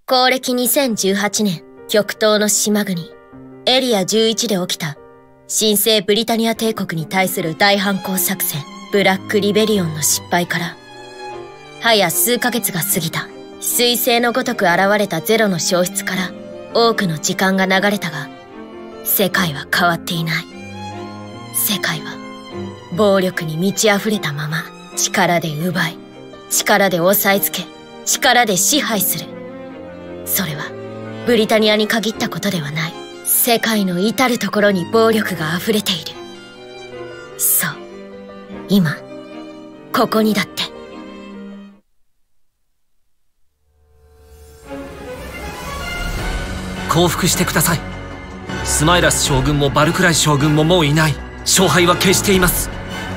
公暦2018年、極東の島国、エリア11で起きた、新生ブリタニア帝国に対する大反攻作戦、ブラックリベリオンの失敗から、早数ヶ月が過ぎた。彗星のごとく現れたゼロの消失から多くの時間が流れたが、世界は変わっていない。世界は暴力に満ち溢れたまま、力で奪い、力で押さえつけ、力で支配する。それはブリタニアに限ったことではない。世界の至るところに暴力が溢れている。そう、今ここにだって。 降伏してください。スマイラス将軍もバルクライ将軍ももういない。勝敗は決しています。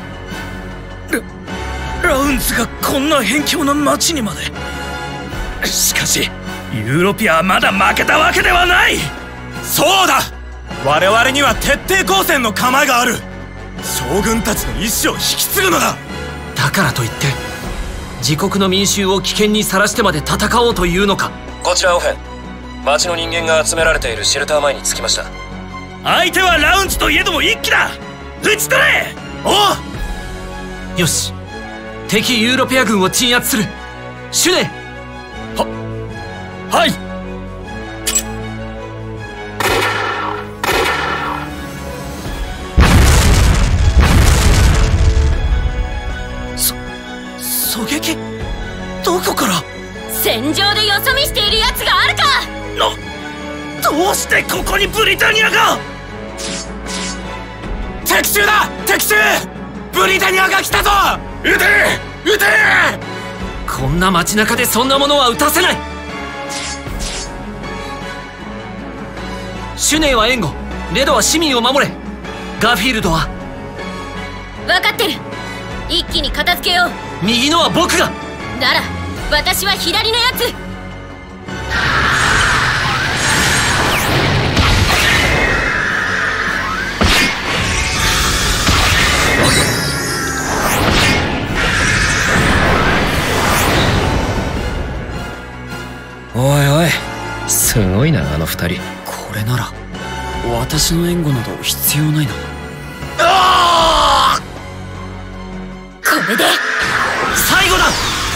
ラウンズがこんな辺境の町にまで。しかしユーロピアはまだ負けたわけではない。 そうだ、我々には徹底抗戦の構えがある。将軍たちの意志を引き継ぐのだ。 だからといって自国の民衆を危険にさらしてまで戦おうというのか。 こちらオフェン、町の人間が集められているシェルター前に着きました。 相手はラウンズといえども一騎だ。撃ち取れ。 おう。よし、敵ユーロピア軍を鎮圧する。シュネ。 はい。 狙撃？どこから？ 戦場でよそ見している奴があるか。 どうしてここにブリタニアが？ 敵襲だ！敵襲！ブリタニアが来たぞ！撃て！撃て！ こんな街中でそんなものは撃たせない。シュネイは援護、レドは市民を守れ。ガーフィールドは？ 分かってる。一気に片付けよう。 右のは僕が。 なら私は左のやつ。 おいおい、すごいなあの二人。 これなら私の援護など必要ないな。 これで最後だ。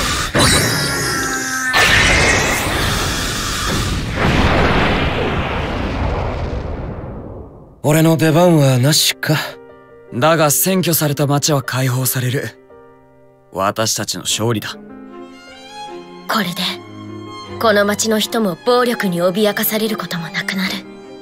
俺の出番はなしか。 だが占拠された町は解放される。私たちの勝利だ。 これでこの町の人も暴力に脅かされることもなくなる。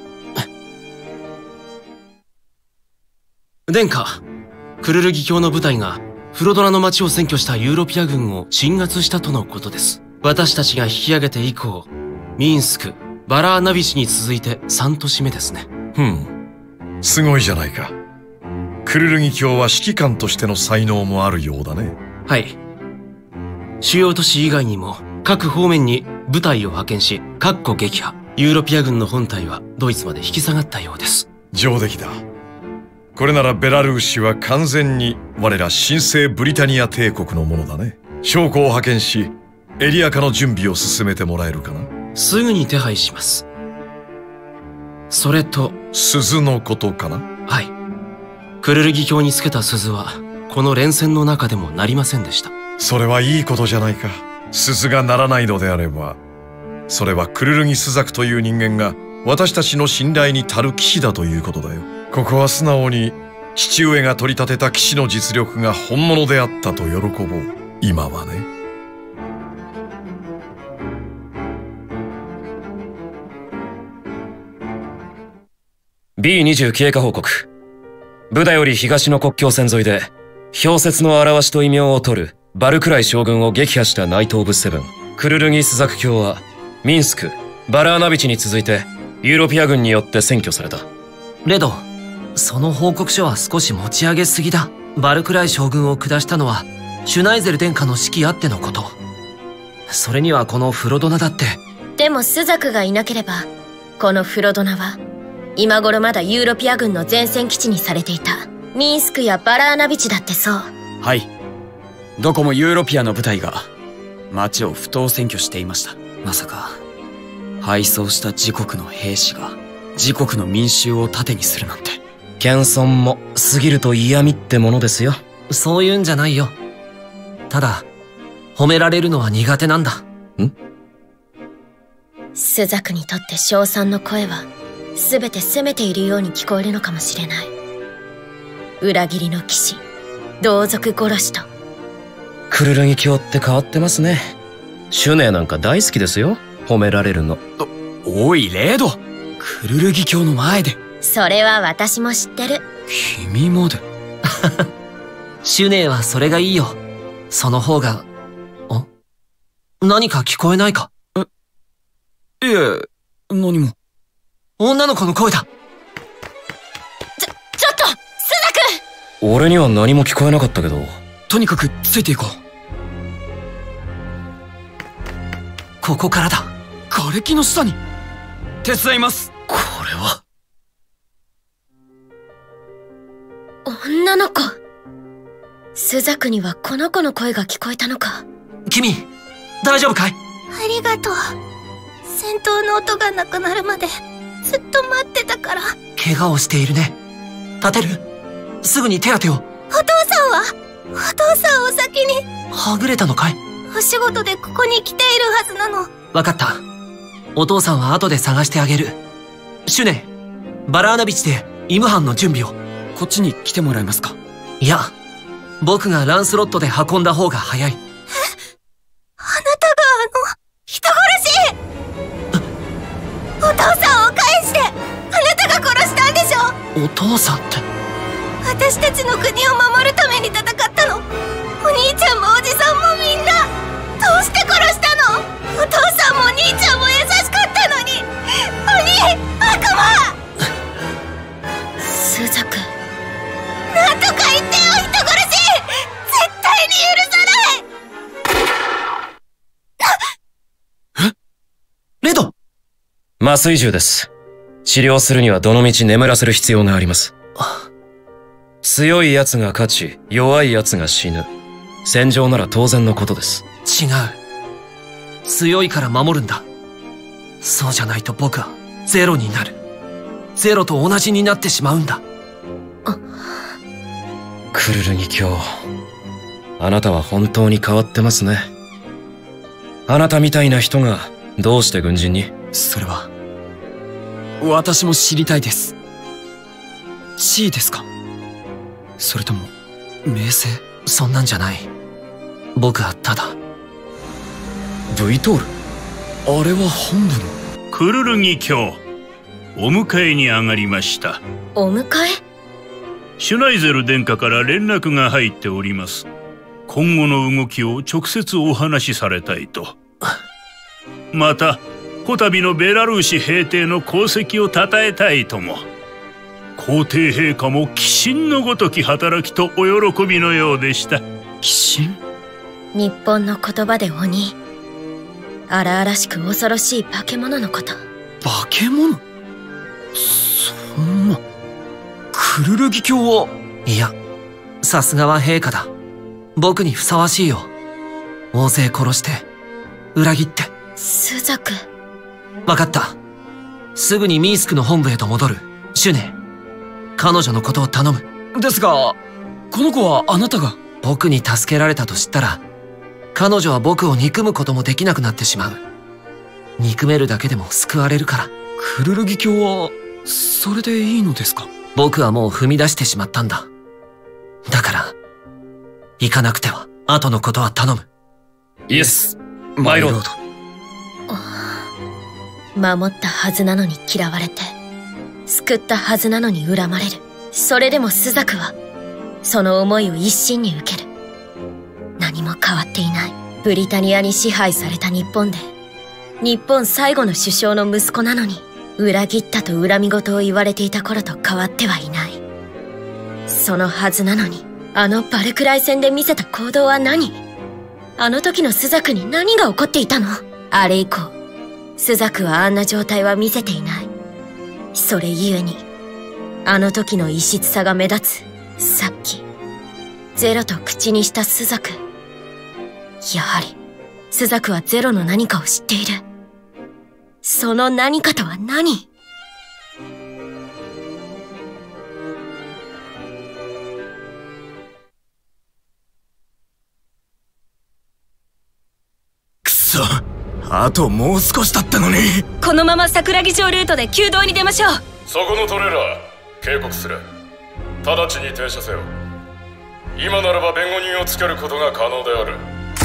殿下、クルルギ教の部隊がフロドラの町を占拠したユーロピア軍を鎮圧したとのことです。私たちが引き上げて以降、ミンスク、バラーナビチに続いて3都市目ですね。 すごいじゃないか。クルルギ教は指揮官としての才能もあるようだね。 はい。主要都市以外にも各方面に部隊を派遣し、各個撃破。ユーロピア軍の本体はドイツまで引き下がったようです。 上出来だ。これならベラルーシは完全に我ら新生ブリタニア帝国のものだね。将校を派遣し、エリア化の準備を進めてもらえるかな。 すぐに手配します。それと鈴のことかな。 はい。クルルギ教につけた鈴はこの連戦の中でもなりませんでした。 それはいいことじゃないか。鈴が鳴らないのであれば、それはクルルギスザクという人間が私たちの信頼に足る騎士だということだよ。ここは素直に父上が取り立てた騎士の実力が本物であったと喜ぼう。今はね。 B20 経過報告。ブダより東の国境線沿いで氷雪の表しと異名を取るバルクライ将軍を撃破したナイト・オブ・セブン。クルルギスザク教はミンスク、バラーナビチに続いてユーロピア軍によって占拠された。 レド、その報告書は少し持ち上げすぎだ。バルクライ将軍を下したのはシュナイゼル殿下の指揮あってのこと。それにはこのフロドナだって。 でもスザクがいなければ、このフロドナは今頃まだユーロピア軍の前線基地にされていた。ミンスクやバラーナビチだってそう。 はい。どこもユーロピアの部隊が町を不当占拠していました。まさか敗走した自国の兵士が自国の民衆を盾にするなんて。 謙遜も過ぎると嫌味ってものですよ。 そういうんじゃないよ。ただ、褒められるのは苦手なんだ。 朱雀にとって称賛の声は、すべて責めているように聞こえるのかもしれない。裏切りの騎士、同族殺しと。 クルルギ卿って変わってますね。シュネなんか大好きですよ。褒められるの。 おい、レード。クルルギ卿の前で。 それは私も知ってる。 君まで。 シュネはそれがいいよ。その方が、何か聞こえないか？ いえ、何も。 女の子の声だ。 ちょっと、朱雀！ 俺には何も聞こえなかったけど。 とにかくついていこう。 ここからだ。 瓦礫の下に。手伝います。 これは。 女の子。朱雀にはこの子の声が聞こえたのか。 君、大丈夫かい？ ありがとう。戦闘の音がなくなるまでずっと待ってたから。 怪我をしているね。立てる？すぐに手当てを。 お父さんは？お父さんを先に。 はぐれたのかい？ お仕事でここに来ているはずなの。 わかった。お父さんは後で探してあげる。シュネ、バラーナビチでイムハンの準備を。 こっちに来てもらえますか？ いや、僕がランスロットで運んだ方が早い。 あなたが人殺し！お父さんを返して！あなたが殺したんでしょ！ お父さんって。 私たちの国を守るために戦ったの。お兄ちゃんもおじさんもみんな。どうして殺したの？お父さんもお兄ちゃんも優しかったのに。鬼！悪魔！ 朱雀。 なんとか言ってよ、人殺し！絶対に許さない！ レド！ 麻酔銃です。治療するにはどのみち眠らせる必要があります。強い奴が勝ち、弱い奴が死ぬ。戦場なら当然のことです。 違う。強いから守るんだ。そうじゃないと僕はゼロになる。ゼロと同じになってしまうんだ。 クルルギ卿、あなたは本当に変わってますね。あなたみたいな人がどうして軍人に？ それは私も知りたいです。地位ですか？それとも名声？ そんなんじゃない。僕はただ V トール、あれは本部の。 クルルギ卿、お迎えに上がりました。 お迎え？ シュナイゼル殿下から連絡が入っております。今後の動きを直接お話しされたいと。またこたびのベラルーシ平定の功績をたたえたいとも。皇帝陛下も鬼神のごとき働きとお喜びのようでした。 鬼神？ 日本の言葉で鬼。荒々しく恐ろしい化け物のこと。 化け物？そんな。クルルギ卿は。 いや、さすがは陛下だ。僕にふさわしいよ。大勢殺して裏切って。 朱雀。 わかった。すぐにミンスクの本部へと戻る。シュネ、彼女のことを頼む。 ですが、この子はあなたが。 僕に助けられたと知ったら、彼女は僕を憎むこともできなくなってしまう。憎めるだけでも救われるから。 クルルギ卿はそれでいいのですか？ 僕はもう踏み出してしまったんだ。だから行かなくては。後のことは頼む。 イエス、マイロード。 守ったはずなのに嫌われて、救ったはずなのに恨まれる。それでも朱雀はその思いを一身に受ける。何も変わっていない。ブリタニアに支配された日本で、日本最後の首相の息子なのに、裏切ったと恨み言を言われていた頃と変わってはいない。そのはずなのに、あのバルクライ戦で見せた行動は何？あの時の朱雀に何が起こっていたの？あれ以降、朱雀はあんな状態は見せていない。それゆえに、あの時の異質さが目立つ。さっき、ゼロと口にした朱雀。やはり、朱雀はゼロの何かを知っている。 その何かとは何？ くそ、あともう少しだったのに。 このまま桜木町ルートで旧道に出ましょう。 そこのトレーラー、警告する。直ちに停車せよ。今ならば弁護人をつけることが可能である。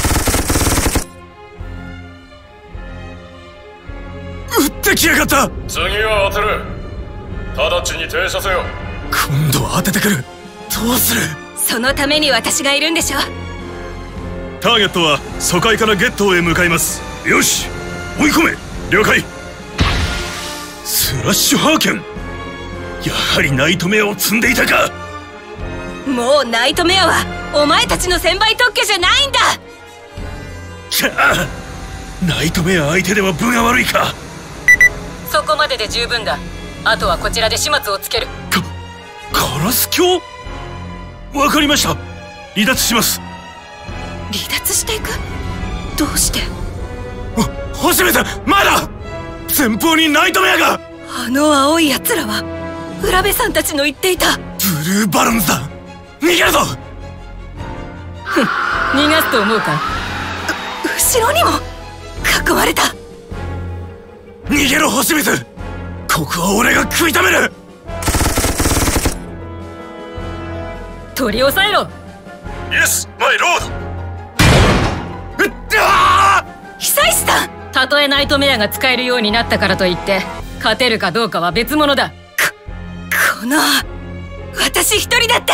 撃ってきやがった。 次は当てる。直ちに停車せよ。 今度は当ててくる。どうする？ そのために私がいるんでしょ。 ターゲットは疎開からゲットへ向かいます。よし、追い込め。了解。スラッシュハーケン、やはりナイトメアを積んでいたか。 もうナイトメアはお前たちの専売特許じゃないんだ。 きゃあ、ナイトメア相手では分が悪いか。 そこまでで十分だ。あとはこちらで始末をつける。 カラス卿、わかりました。離脱します。 離脱していく？どうして？ 星見さん、まだ前方にナイトメアが。 あの青い奴らは浦部さんたちの言っていたブルーバロンズだ。逃げるぞ。 逃がすと思うか。 後ろにも囲まれた。 逃げろ星水、ここは俺が食い止める。 取り押さえろ。 イエスマイロード。 久石さん、 たとえナイトメアが使えるようになったからといって勝てるかどうかは別物だ。 この私一人だって。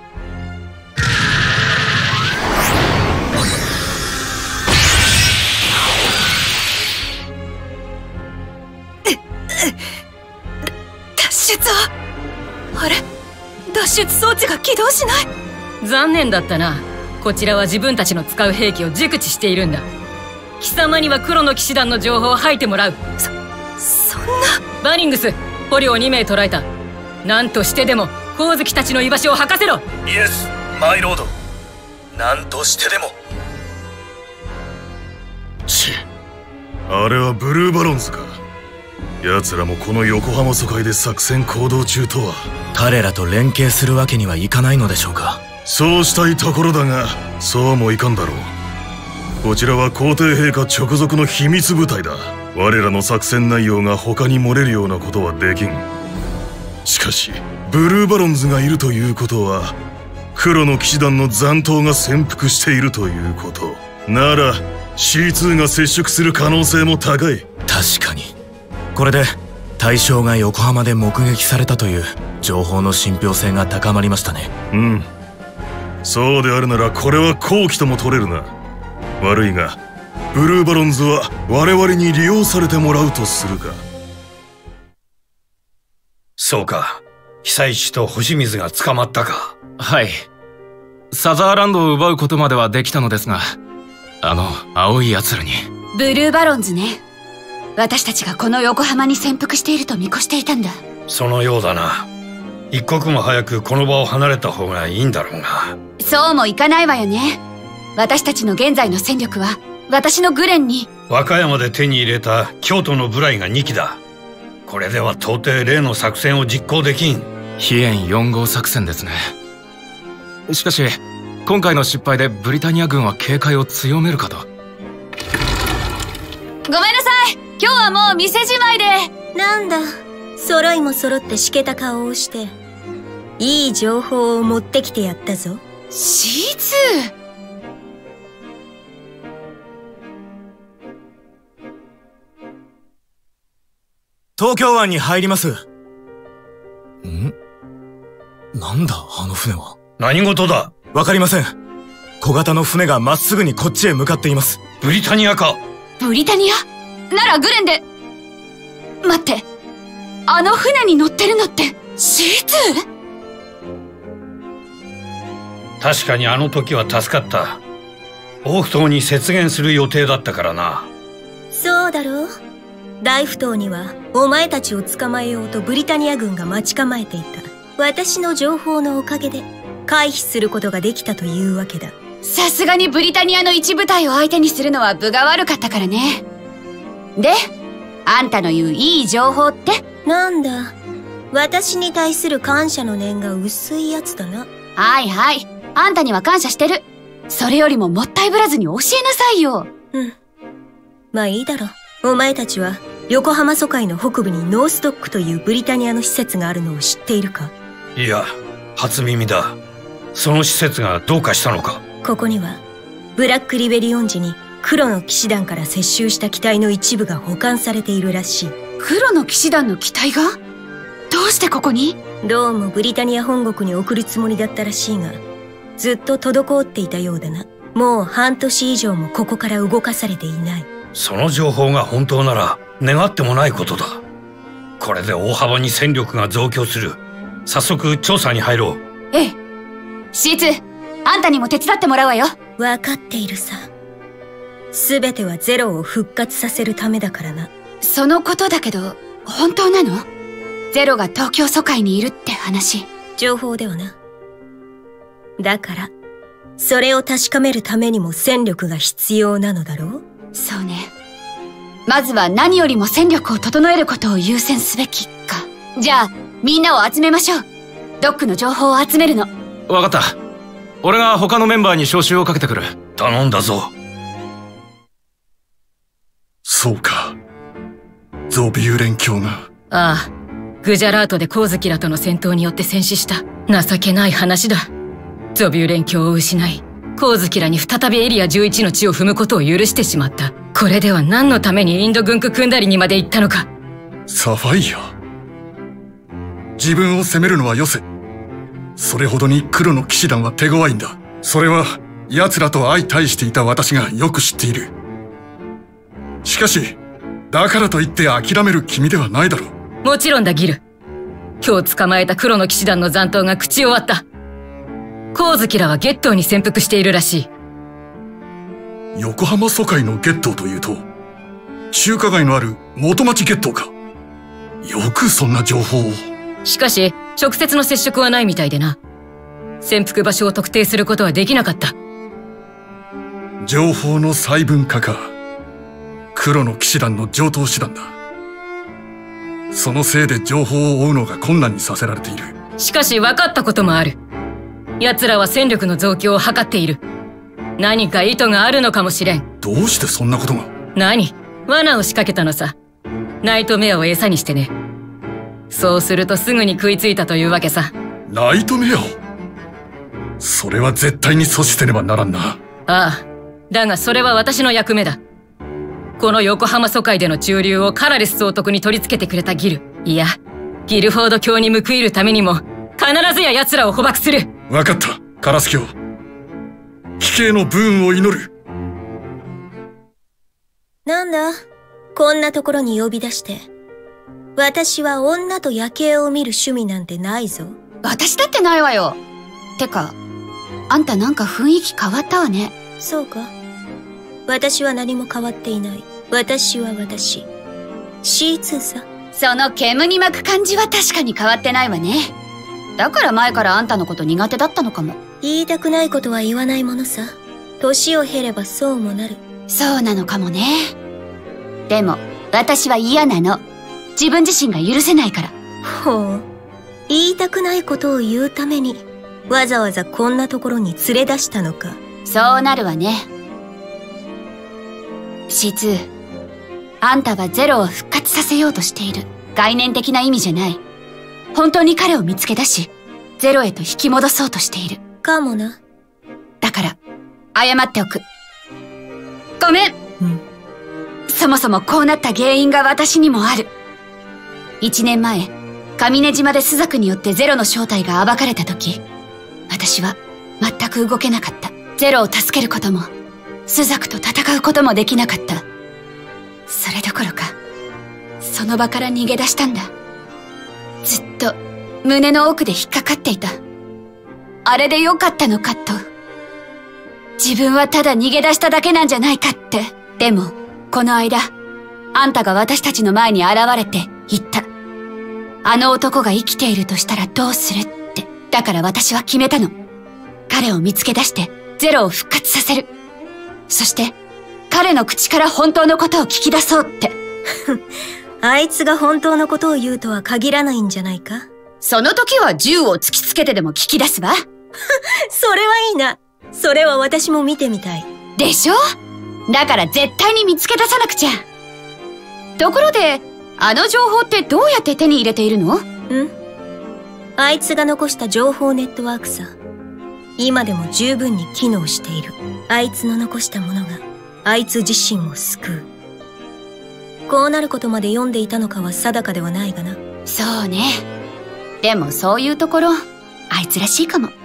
脱出は？あれ？脱出装置が起動しない。 残念だったな。こちらは自分たちの使う兵器を熟知しているんだ。貴様には黒の騎士団の情報を吐いてもらう。 そんな。 バニングス、捕虜を2名捕らえた。何としてでも光月たちの居場所を吐かせろ。 イエスマイロード、何としてでも。 あれはブルーバロンズか。奴らもこの横浜疎開で作戦行動中とは。 彼らと連携するわけにはいかないのでしょうか。 そうしたいところだが、そうもいかんだろう。こちらは皇帝陛下直属の秘密部隊だ。我らの作戦内容が他に漏れるようなことはできん。しかしブルーバロンズがいるということは、黒の騎士団の残党が潜伏しているということ。なら C2 が接触する可能性も高い。 確かに。これで対象が横浜で目撃されたという情報の信憑性が高まりましたね。 うん、そうであるならこれは好機とも取れるな。悪いがブルーバロンズは我々に利用されてもらうとするか。 そうか、久石と星水が捕まったか。 はい。サザーランドを奪うことまではできたのですが、あの青い奴らに。 ブルーバロンズね。私たちがこの横浜に潜伏していると見越していたんだ。 そのようだな。一刻も早くこの場を離れた方がいいんだろうが。 そうもいかないわよね。私たちの現在の戦力は私のグレンに。 和歌山で手に入れた京都の部隊が2機だ。これでは到底例の作戦を実行できん。 飛燕4号作戦ですね。しかし今回の失敗でブリタニア軍は警戒を強めるかと。 ごめんなさい、今日はもう店じまいで。 なんだ、揃いも揃ってしけた顔をして。いい情報を持ってきてやったぞ。 C2。 東京湾に入ります。なんだあの船は。 何事だ。 わかりません。小型の船がまっすぐにこっちへ向かっています。 ブリタニアか。 ブリタニアならグレンで。待って、あの船に乗ってるのって C2？ 確かにあの時は助かった。オフ島に接舷する予定だったからな。 そうだろう。大不島にはお前たちを捕まえようとブリタニア軍が待ち構えていた。私の情報のおかげで回避することができたというわけだ。 さすがにブリタニアの一部隊を相手にするのは分が悪かったからね。で、 あんたの言ういい情報って？ なんだ、私に対する感謝の念が薄いやつだな。 はいはい、あんたには感謝してる。それよりももったいぶらずに教えなさいよ。 まあいいだろう。お前たちは横浜疎開の北部にノースドックというブリタニアの施設があるのを知っているか？ いや、初耳だ。その施設がどうかしたのか？ ここにはブラックリベリオン時に黒の騎士団から接収した機体の一部が保管されているらしい。 黒の騎士団の機体が？どうしてここに？ どうもブリタニア本国に送るつもりだったらしいが、ずっと滞っていたようだな。もう半年以上もここから動かされていない。 その情報が本当なら願ってもないことだ。これで大幅に戦力が増強する。早速調査に入ろう。 ええ。C2、あんたにも手伝ってもらうわよ。 わかっているさ。すべてはゼロを復活させるためだからな。 そのことだけど、本当なの？ゼロが東京疎開にいるって話。 情報ではな。だから、それを確かめるためにも戦力が必要なのだろう？ そうね。まずは何よりも戦力を整えることを優先すべきか。じゃあ、みんなを集めましょう。ドックの情報を集めるの。 わかった。俺が他のメンバーに招集をかけてくる。 頼んだぞ。 そうか。ゾビュー連教が。 ああ、グジャラートで光月らとの戦闘によって戦死した。情けない話だ。ゾビュー連教を失い、光月らに再びエリア11の地を踏むことを許してしまった。これでは何のためにインド軍区組んだりにまで行ったのか。 サファイア。自分を責めるのはよせ。それほどに黒の騎士団は手強いんだ。それは奴らと相対していた私がよく知っている。しかし、だからといって諦める君ではないだろう。 もちろんだ、ギル。今日捕まえた黒の騎士団の残党が口を割った。光月らはゲットーに潜伏しているらしい。横浜疎開のゲットーというと、中華街のある元町ゲットーか。よくそんな情報を。 しかし、直接の接触はないみたいでな。潜伏場所を特定することはできなかった。 情報の細分化か。黒の騎士団の常套手段だ。そのせいで情報を追うのが困難にさせられている。 しかし分かったこともある。奴らは戦力の増強を図っている。何か意図があるのかもしれん。 どうしてそんなことが？ 何？罠を仕掛けたのさ。ナイトメアを餌にしてね。そうするとすぐに食いついたというわけさ。 ナイトメアを？それは絶対に阻止せねばならんな。 ああ。だがそれは私の役目だ。この横浜疎開での駐留をカラレス総督に取り付けてくれたギル。いや、ギルフォード卿に報いるためにも、必ずや奴らを捕獲する。 わかった、カラス卿。貴兄の武運を祈る。 なんだ、こんなところに呼び出して。私は女と夜景を見る趣味なんてないぞ。 私だってないわよ。てか、あんたなんか雰囲気変わったわね。 そうか。私は何も変わっていない。私は私。C2 さ。 その煙に巻く感じは確かに変わってないわね。だから前からあんたのこと苦手だったのかも。 言いたくないことは言わないものさ。年を経ればそうもなる。 そうなのかもね。でも、私は嫌なの。自分自身が許せないから。 ほう。言いたくないことを言うために、わざわざこんなところに連れ出したのか。 そうなるわね。C2、あんたはゼロを復活させようとしている。概念的な意味じゃない。本当に彼を見つけ出し、ゼロへと引き戻そうとしている。 かもな。 だから、謝っておく。ごめん。そもそもこうなった原因が私にもある。1年前、上根島でスザクによってゼロの正体が暴かれた時、私は全く動けなかった。ゼロを助けることも、スザクと戦うこともできなかった。それどころか、その場から逃げ出したんだ。ずっと胸の奥で引っかかっていた。あれでよかったのかと。自分はただ逃げ出しただけなんじゃないかって。でも、この間、あんたが私たちの前に現れて言った。あの男が生きているとしたらどうするって。だから私は決めたの。彼を見つけ出してゼロを復活させる。そして、彼の口から本当のことを聞き出そうって。 あいつが本当のことを言うとは限らないんじゃないか？ その時は銃を突きつけてでも聞き出すわ。 それはいいな。それは私も見てみたい。 でしょ？だから絶対に見つけ出さなくちゃ。ところで、あの情報ってどうやって手に入れているの？ あいつが残した情報ネットワークさ。今でも十分に機能している。あいつの残したものがあいつ自身を救う。こうなることまで読んでいたのかは定かではないがな。 そうね。でもそういうところ、あいつらしいかも。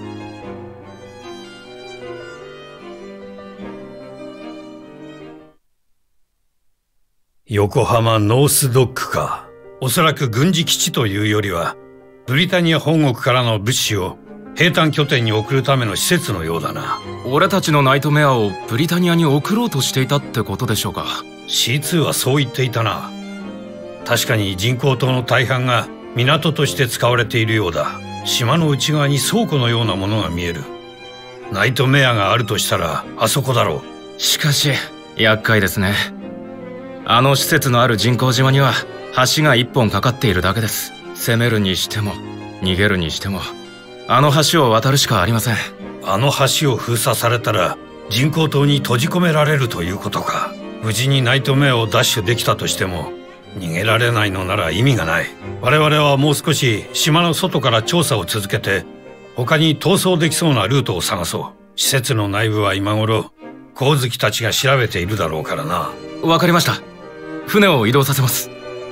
横浜ノースドックか。おそらく軍事基地というよりは、ブリタニア本国からの物資を兵站拠点に送るための施設のようだな。 俺たちのナイトメアをブリタニアに送ろうとしていたってことでしょうか。 C2 はそう言っていたな。確かに人工島の大半が港として使われているようだ。島の内側に倉庫のようなものが見える。ナイトメアがあるとしたらあそこだろう。しかし厄介ですね。あの施設のある人工島には橋が一本かかっているだけです。攻めるにしても逃げるにしてもあの橋を渡るしかありません。 あの橋を封鎖されたら人工島に閉じ込められるということか。無事にナイトメアを奪取できたとしても逃げられないのなら意味がない。我々はもう少し島の外から調査を続けて他に逃走できそうなルートを探そう。施設の内部は今頃光月たちが調べているだろうからな。 わかりました。船を移動させます。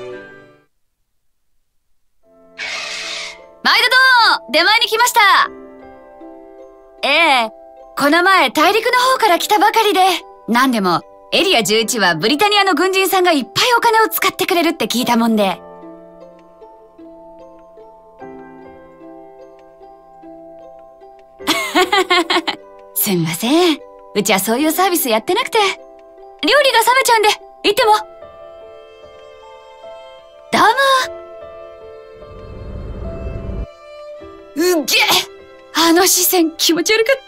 毎度どう出前に来ました。ええ、この前大陸の方から来たばかりで。なんでもエリア11はブリタニアの軍人さんがいっぱいお金を使ってくれるって聞いたもんで。すみません。うちはそういうサービスやってなくて。料理が冷めちゃうんで、行っても。どうも。うっげえ！あの視線気持ち悪かった。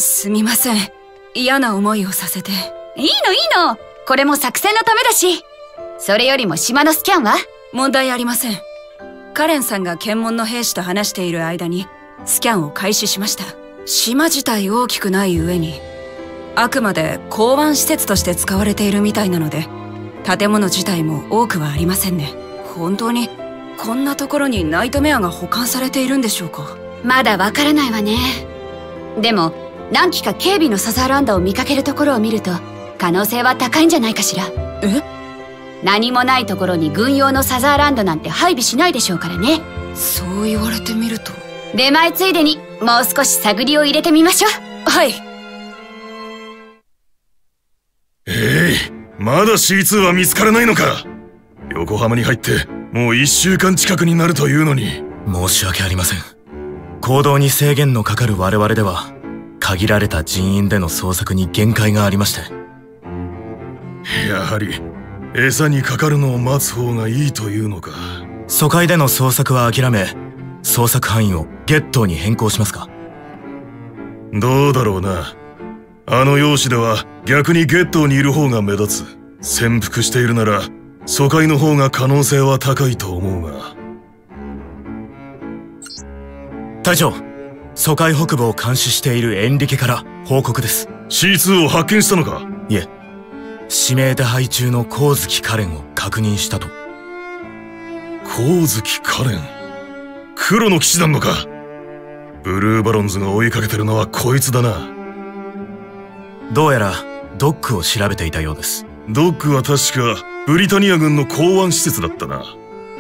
すみません。嫌な思いをさせて。 いいの。これも作戦のためだし。それよりも島のスキャンは？ 問題ありません。カレンさんが検問の兵士と話している間にスキャンを開始しました。島自体大きくない上にあくまで港湾施設として使われているみたいなので建物自体も多くはありませんね。本当にこんなところにナイトメアが保管されているんでしょうか？ まだわからないわね。でも何機か警備のサザーランドを見かけるところを見ると可能性は高いんじゃないかしら。 え？ 何もないところに軍用のサザーランドなんて配備しないでしょうからね。 そう言われてみると。 出前ついでにもう少し探りを入れてみましょう。 はい。 まだ C2 は見つからないのか？横浜に入ってもう1週間近くになるというのに。 申し訳ありません。行動に制限のかかる我々では限られた人員での捜索に限界がありまして。 やはり餌にかかるのを待つ方がいいというのか。 疎開での捜索は諦め捜索範囲をゲットーに変更しますか？ どうだろうな。あの容姿では逆にゲットーにいる方が目立つ。潜伏しているなら疎開の方が可能性は高いと思うが。 隊長、疎開北部を監視しているエンリケから報告です。 C2 を発見したのか？ いえ、指名手配中の光月カレンを確認したと。 光月カレン、黒の騎士団のか。ブルーバロンズが追いかけてるのはこいつだな。 どうやらドックを調べていたようです。 ドックは確かブリタニア軍の港湾施設だったな。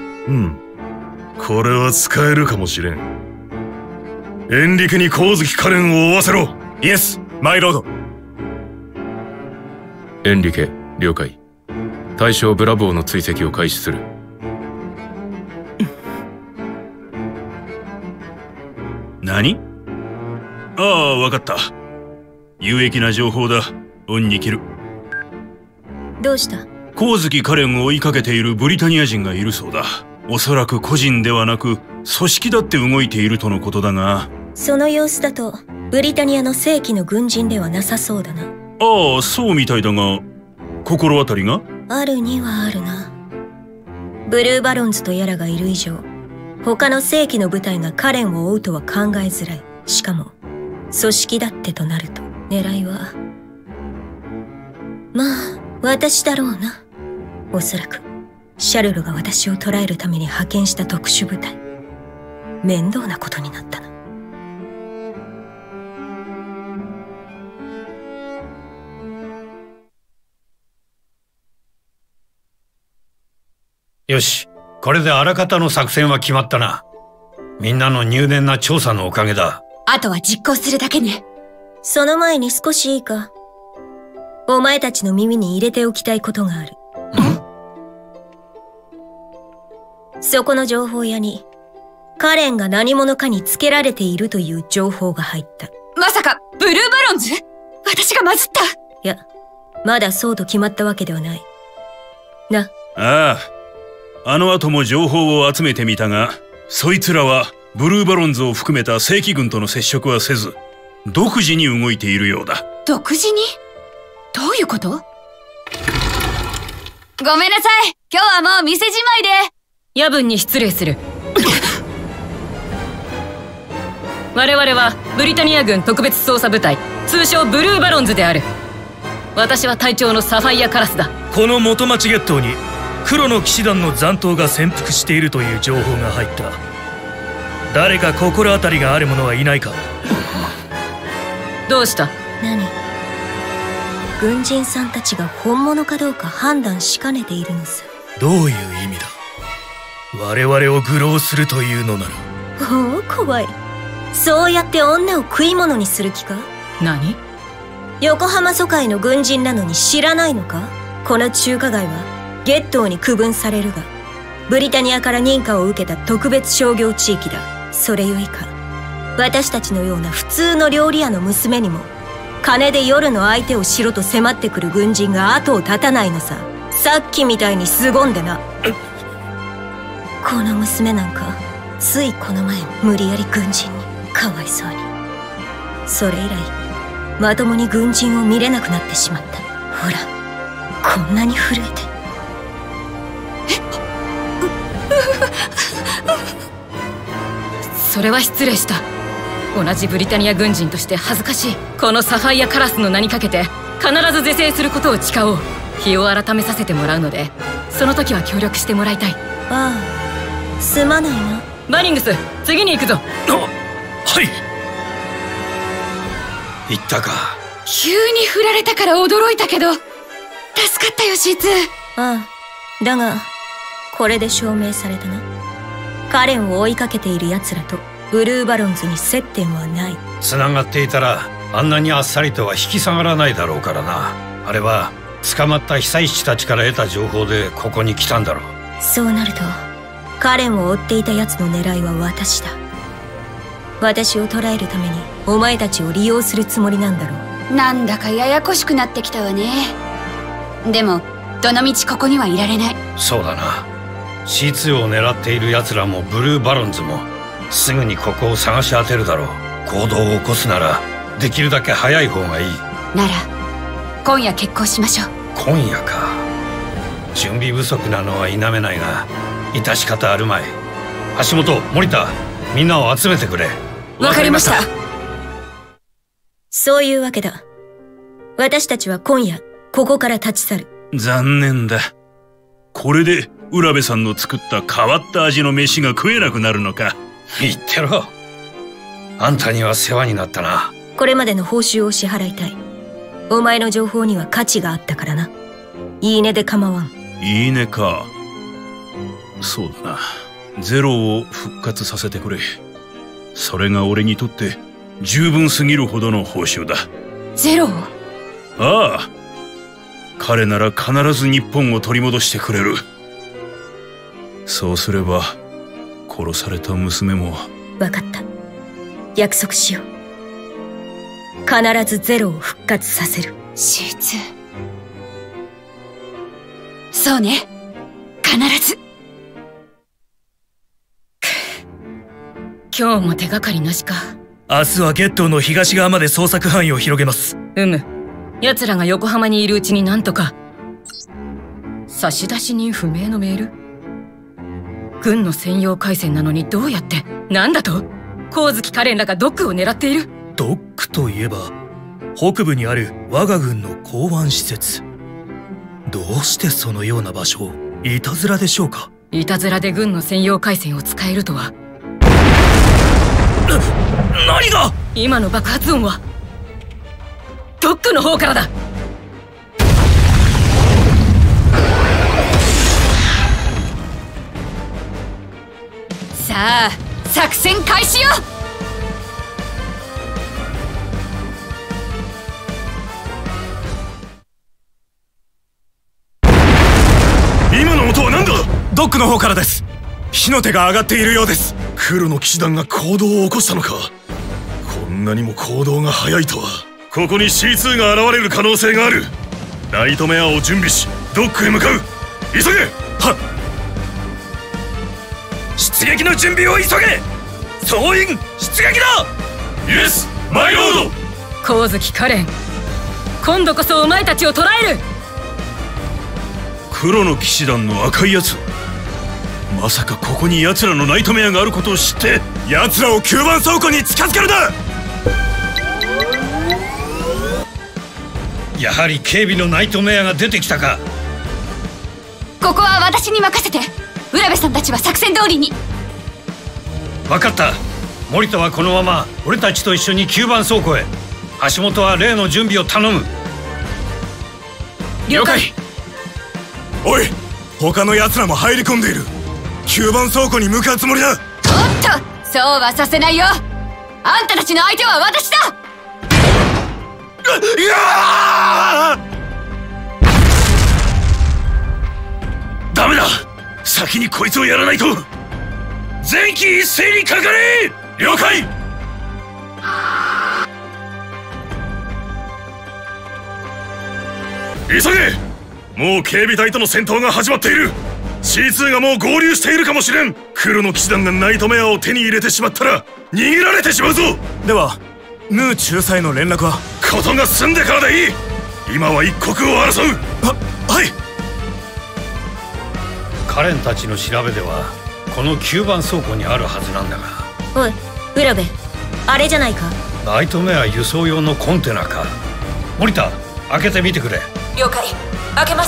これは使えるかもしれん。エンリケに光月カレンを追わせろ。 イエス、マイロード。 エンリケ、了解。大将ブラボーの追跡を開始する。 何？ああ、わかった。有益な情報だ。恩に着る。 どうした？ 光月カレンを追いかけているブリタニア人がいるそうだ。おそらく個人ではなく組織だって動いているとのことだが。 その様子だとブリタニアの正規の軍人ではなさそうだな。 ああ、そうみたいだが、心当たりが？ あるにはあるな。ブルーバロンズとやらがいる以上、他の正規の部隊がカレンを追うとは考えづらい。しかも組織だってとなると狙いはまあ私だろうな。おそらくシャルルが私を捕らえるために派遣した特殊部隊。面倒なことになったな。 よし、これであらかたの作戦は決まったな。みんなの入念な調査のおかげだ。 あとは実行するだけね。 その前に少しいいか。お前たちの耳に入れておきたいことがある。そこの情報屋にカレンが何者かにつけられているという情報が入った。 まさかブルーバロンズ？私がまずった？ いや、まだそうと決まったわけではない。な。 ああ、あの後も情報を集めてみたが、そいつらはブルーバロンズを含めた正規軍との接触はせず、独自に動いているようだ。 独自に？どういうこと？ごめんなさい、今日はもう店じまいで。 夜分に失礼する。我々はブリタニア軍特別捜査部隊、通称ブルーバロンズである。私は隊長のサファイア・カラスだ。 この元町ゲットーに黒の騎士団の残党が潜伏しているという情報が入った。誰か心当たりがある者はいないか？ どうした？ 何？軍人さんたちが本物かどうか判断しかねているのさ。 どういう意味だ？我々を愚弄するというのなら。 おお、怖い。そうやって女を食い物にする気か？ 何？ 横浜疎開の軍人なのに知らないのか？この中華街はゲットーに区分されるが、ブリタニアから認可を受けた特別商業地域だ。それゆえか、私たちのような普通の料理屋の娘にも金で夜の相手をしろと迫ってくる軍人が後を絶たないのさ。さっきみたいに凄んでな。この娘なんかついこの前無理やり軍人に。かわいそうに。それ以来まともに軍人を見れなくなってしまった。ほら、こんなに震えて。 それは失礼した。同じブリタニア軍人として恥ずかしい。このサファイア・カラスの名にかけて必ず是正することを誓おう。日を改めさせてもらうので、その時は協力してもらいたい。 ああ、すまないな。 バリングス、次に行くぞ。 はい。 言ったか。 急に振られたから驚いたけど、助かったよ、シーツ。 ああ、だがこれで証明されたな。カレンを追いかけている奴らとブルーバロンズに接点はない。 繋がっていたらあんなにあっさりとは引き下がらないだろうからな。あれは捕まった被災地たちから得た情報でここに来たんだろう。 そうなるとカレンを追っていた奴の狙いは私だ。私を捕らえるためにお前たちを利用するつもりなんだろう。なんだかややこしくなってきたわね。でもどのみちここにはいられない。 そうだな。C2 を狙っている奴らもブルーバロンズもすぐにここを探し当てるだろう。行動を起こすならできるだけ早い方がいい。 なら今夜決行しましょう。 今夜か。準備不足なのは否めないが、致し方あるまい。橋本、森田、みんなを集めてくれ。 わかりました。 そういうわけだ。私たちは今夜ここから立ち去る。 残念だ。これで浦部さんの作った変わった味の飯が食えなくなるのか。 言ってろ。あんたには世話になったな。 これまでの報酬を支払いたい。お前の情報には価値があったからな。いいねで構わん。 いいねか。そうだな。ゼロを復活させてくれ。それが俺にとって十分すぎるほどの報酬だ。 ゼロを？ ああ。彼なら必ず日本を取り戻してくれる。そうすれば殺された娘も。 分かった。約束しよう。必ずゼロを復活させる。 C2。そうね。必ず。 今日も手がかりなしか。 明日はゲットーの東側まで捜索範囲を広げます。 奴らが横浜にいるうちになんとか。 差出人不明のメール？軍の専用回線なのにどうやって？なんだと？光月カレンらがドックを狙っている？ ドックといえば北部にある我が軍の港湾施設。どうしてそのような場所を？いたずらでしょうか？ いたずらで軍の専用回線を使えるとは。 何が？ 今の爆発音はドックの方からだ。さあ作戦開始よ。 今の音は何だ？ドックの方からです。火の手が上がっているようです。 黒の騎士団が行動を起こしたのか。こんなにも行動が早いとは。 ここに C2 が現れる可能性がある。ナイトメアを準備しドックへ向かう。急げ。はっ。出撃の準備を急げ。総員出撃だ。イエスマイロード。 光月カレン、今度こそお前たちを捕らえる。 黒の騎士団の赤いやつ、まさかここに奴らのナイトメアがあることを知って奴らを9番倉庫に近づけるな。 やはり警備のナイトメアが出てきたか。 ここは私に任せて。浦部さんたちは作戦通りに。 分かった。森田はこのまま俺たちと一緒に9番倉庫へ。橋本は例の準備を頼む。 了解。おい、他の奴らも入り込んでいる。9番倉庫に向かうつもりだ。 おっと、そうはさせないよ。あんたたちの相手は私だ。 いやー！ダメだ。先にこいつをやらないと。全機一斉にかかれ。了解。急げ。もう警備隊との戦闘が始まっている。 C2 がもう合流しているかもしれん。黒の騎士団がナイトメアを手に入れてしまったら逃げられてしまうぞ。ではヌー仲裁の連絡は？事が済んでからでいい。今は一刻を争う。はい。 カレンたちの調べではこの9番倉庫にあるはずなんだが。 おい浦部、あれじゃないか。 ナイトメア輸送用のコンテナか。森田、開けてみてくれ。 了解、開けます。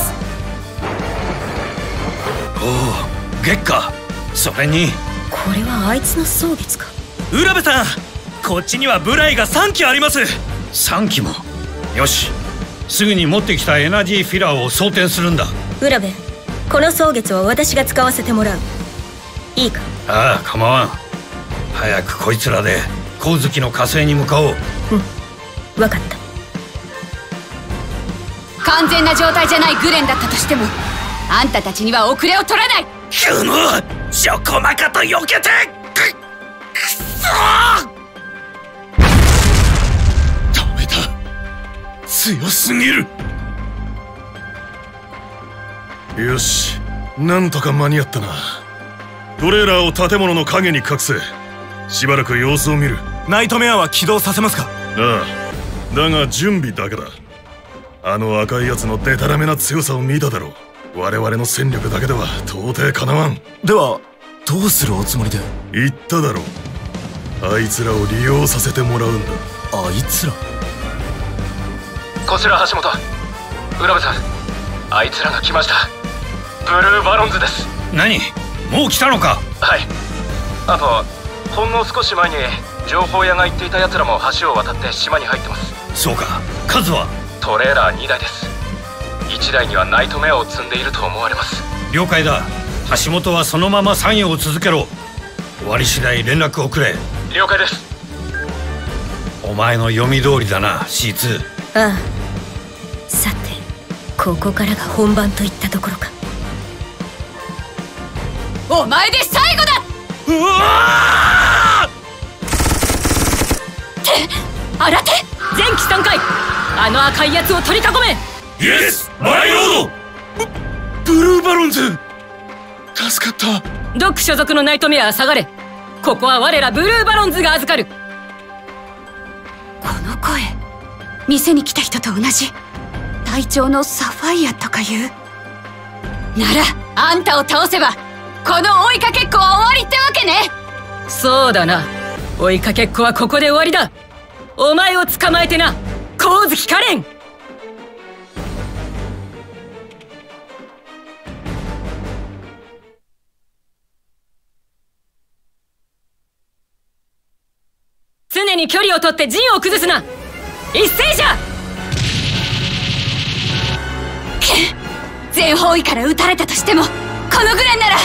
おお、月下。それにこれはあいつの蒼月か。 浦部さん、こっちにはブライが3機あります。 3機も。よし、すぐに持ってきたエナジーフィラーを装填するんだ。 浦部、この蒼月は私が使わせてもらう。いいか？ ああ、構わん。早くこいつらで光月の火星に向かおう。 分かった。 完全な状態じゃないグレンだったとしてもあんたたちには遅れを取らない。 くのちょこまかと避けて。くそー。ダメだ、強すぎる。よし、なんとか間に合ったな。トレーラーを建物の陰に隠せ。しばらく様子を見る。ナイトメアは起動させますか？ああ、だが準備だけだ。あの赤いやつのデタラメな強さを見ただろう。我々の戦力だけでは到底かなわん。ではどうするおつもりで？言っただろう。あいつらを利用させてもらうんだ。あいつら？ こちら橋本。浦部さん、あいつらが来ました。ブルーバロンズです。 何？もう来たのか？ はい。あとほんの少し前に情報屋が言っていた奴らも橋を渡って島に入ってます。 そうか。数は？ トレーラー2台です。1台にはナイトメアを積んでいると思われます。 了解だ。橋本はそのまま作業を続けろ。終わり次第連絡をくれ。 了解です。 お前の読み通りだな、 C2。 ああ、さてここからが本番といったところか。 お前で最後だ。 うわって新手。 前期3回、あの赤いやつを取り囲め。 イエスマイロード。ブルーバロンズ、助かった。 ドック所属のナイトメアは下がれ。ここは我らブルーバロンズが預かる。 この声、店に来た人と同じ。隊長のサファイアとかいう。 ならあんたを倒せばこの追いかけっこは終わりってわけね。 そうだな。追いかけっこはここで終わりだ。お前を捕まえてな、光月カレン。常に距離を取って陣を崩すな。一斉じゃ。 全方位から撃たれたとしてもこのぐらいなら。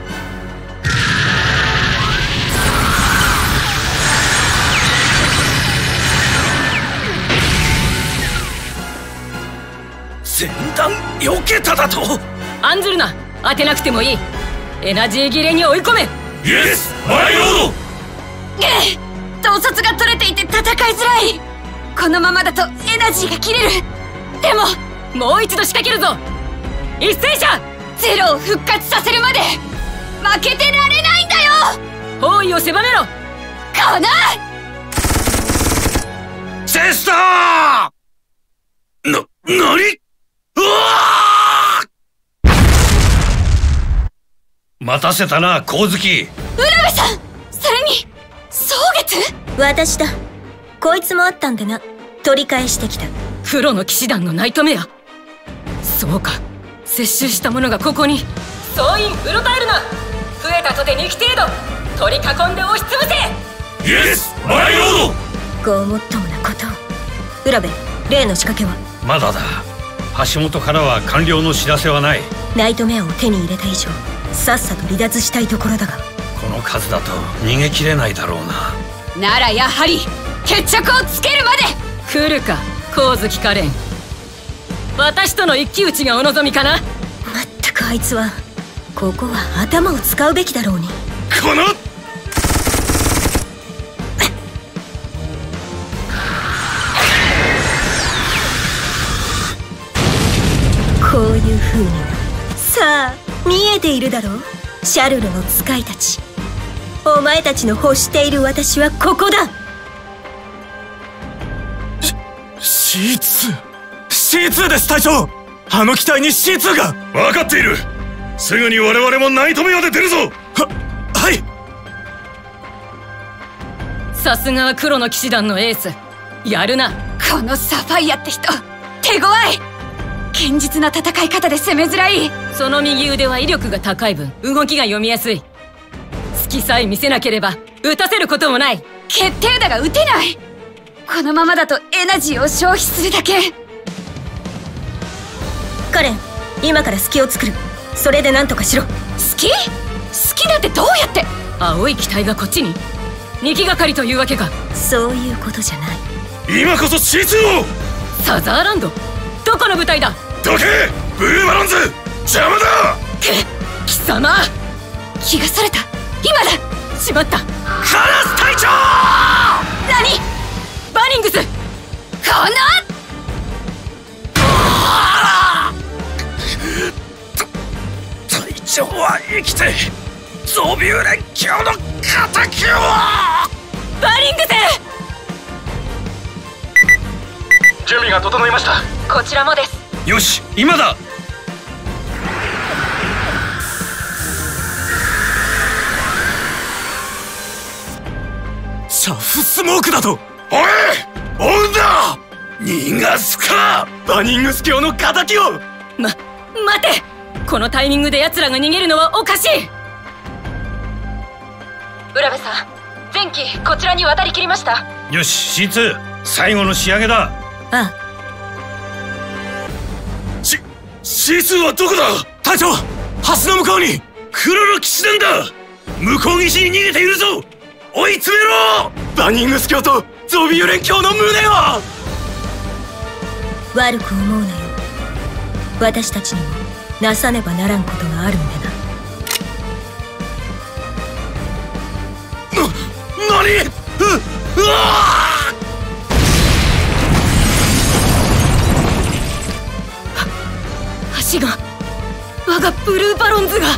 先端避けただと。 案ずるな。当てなくてもいい。エナジー切れに追い込め。 イエスマイロード。統率が取れていて戦いづらい。このままだとエナジーが切れる。でももう一度仕掛けるぞ。一斉者。 ゼロを復活させるまで負けてられないんだよ。 包囲を狭めろ。 このチェスター。なに。うわ待たせたな光月。 浦部さん。それに蒼月。 私だ。こいつもあったんでな。取り返してきた。 黒の騎士団のナイトメア。そうか、接収した者がここに。総員うろたえるな。増えたとて2機程度取り囲んで押しつぶせ。 イエスマイロード。ごもっともなことを。浦部、例の仕掛けは。 まだだ。橋本からは完了の知らせはない。 ナイトメアを手に入れた以上さっさと離脱したいところだが、 この数だと逃げきれないだろうな。 ならやはり決着をつけるまで。 来るか光月カレン。私との一騎打ちがお望みかな。 まったくあいつは。ここは頭を使うべきだろうに。 このこういう風にな。さあ見えているだろう、シャルルの使いたち。お前たちの欲している私はここだ。 C2 です隊長。あの機体に C2 が。 分かっている。すぐに我々もナイトメアで出るぞ。 はい。 さすがは黒の騎士団のエース。やるな。 このサファイアって人手強い。堅実な戦い方で攻めづらい。 その右腕は威力が高い分動きが読みやすい。隙さえ見せなければ撃たせることもない。 決定打が撃てない。このままだとエナジーを消費するだけ。 カレン、今から隙を作る。それで何とかしろ。 隙なんてどうやって。 青い機体がこっちに。2機がかりというわけか。 そういうことじゃない。 今こそ C2 を。 サザーランド。どこの部隊だ。 どけブルーバロンズ。邪魔だ。 貴様。 気がそれた。今だ。 しまった。 カラス隊長。 何。 バニングス。 この隊長は生きてゾビュー連教の敵を。 バニングス。 準備が整いました。 こちらもです。 よし今だ。 シャフスモークだと。 おい追うんだ。逃がすか。 バニングス教の敵を。 待て。このタイミングで奴らが逃げるのはおかしい。浦部さん、前期こちらに渡りきりました。 よし C2 最後の仕上げだ。 ああ。 C2 はどこだ。 隊長、橋の向こうに。 黒の騎士団だ。向こう岸に逃げているぞ。追い詰めろ。 バニングス教とゾビュー連教の胸は。 悪く思うなよ。私たちにもなさねばならんことがあるんでな。 何。うわ橋が。我がブルーバロンズが。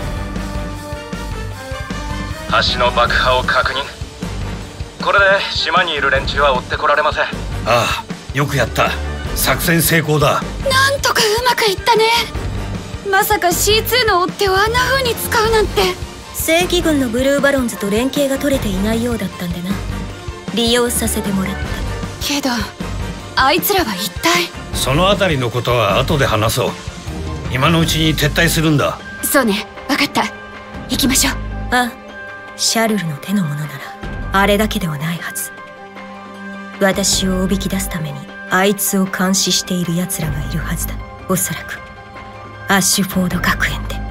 橋の爆破を確認。これで島にいる連中は追ってこられません。ああ、よくやった。作戦成功だ。 なんとかうまくいったね。 まさか C2 の追っ手をあんな風に使うなんて。 正規軍のブルーバロンズと連携が取れていないようだったんでな。利用させてもらった。 けどあいつらは一体。 そのあたりのことは後で話そう。今のうちに撤退するんだ。 そうね、分かった。行きましょう。 あ、シャルルの手のものならあれだけではないはず。私をおびき出すためにあいつを監視している奴らがいるはずだ。おそらくアッシュフォード学園で。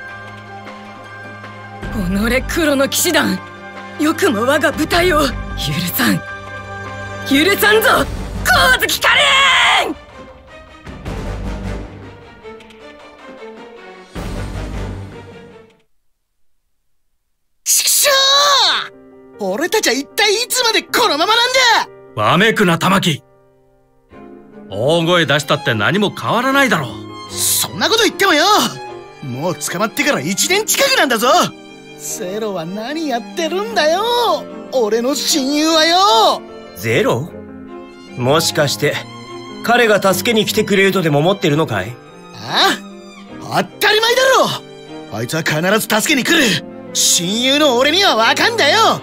己黒の騎士団、よくも我が部隊を許さんぞ光月カレーン。 ちくしょう！俺たちは一体いつまでこのままなんだ！ わめくな玉木。大声出したって何も変わらないだろう。 そんなこと言ってもよ、もう捕まってから1年近くなんだぞ。ゼロは何やってるんだよ、俺の親友はよ。 ゼロ？もしかして彼が助けに来てくれるとでも思ってるのかい？ ああ、当たり前だろ。あいつは必ず助けに来る。親友の俺にはわかんだよ。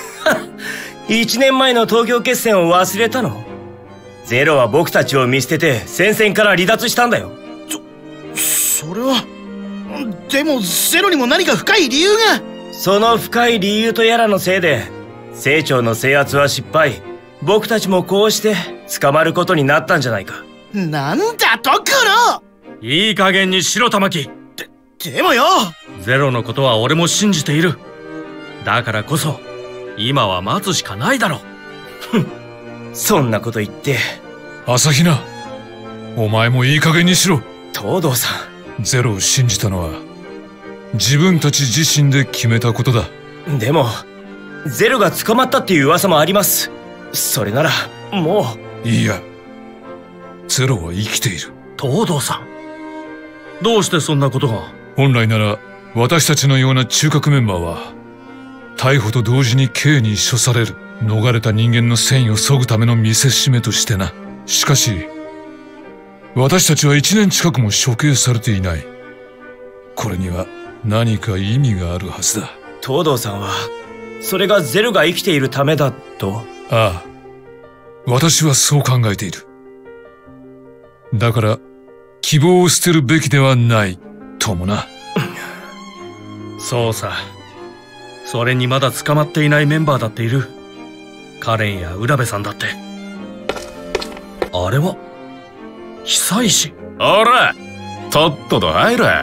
1年前の東京決戦を忘れたの？ゼロは僕たちを見捨てて戦線から離脱したんだよ。 それは。でもゼロにも何か深い理由が。 その深い理由とやらのせいで清張の制圧は失敗。僕たちもこうして捕まることになったんじゃないか。 なんだところ。 いい加減にしろ玉木。 でもよ、 ゼロのことは俺も信じている。だからこそ今は待つしかないだろう。 そんなこと言って。 朝比奈、お前もいい加減にしろ。 東堂さん、ゼロを信じたのは自分たち自身で決めたことだ。 でもゼロが捕まったっていう噂もあります。それならもう。いいや、ゼロは生きている。 東堂さん、どうしてそんなことが。 本来なら私たちのような中核メンバーは逮捕と同時に刑に処される。逃れた人間の戦意を削ぐための見せしめとしてな。しかし私たちは1年近くも処刑されていない。これには何か意味があるはずだ。 東堂さんはそれがゼロが生きているためだと？ ああ、私はそう考えている。だから希望を捨てるべきではないともな。 そうさ。それにまだ捕まっていないメンバーだっている。カレンや浦部さんだって。あれは久石。 おら、とっとと入れ。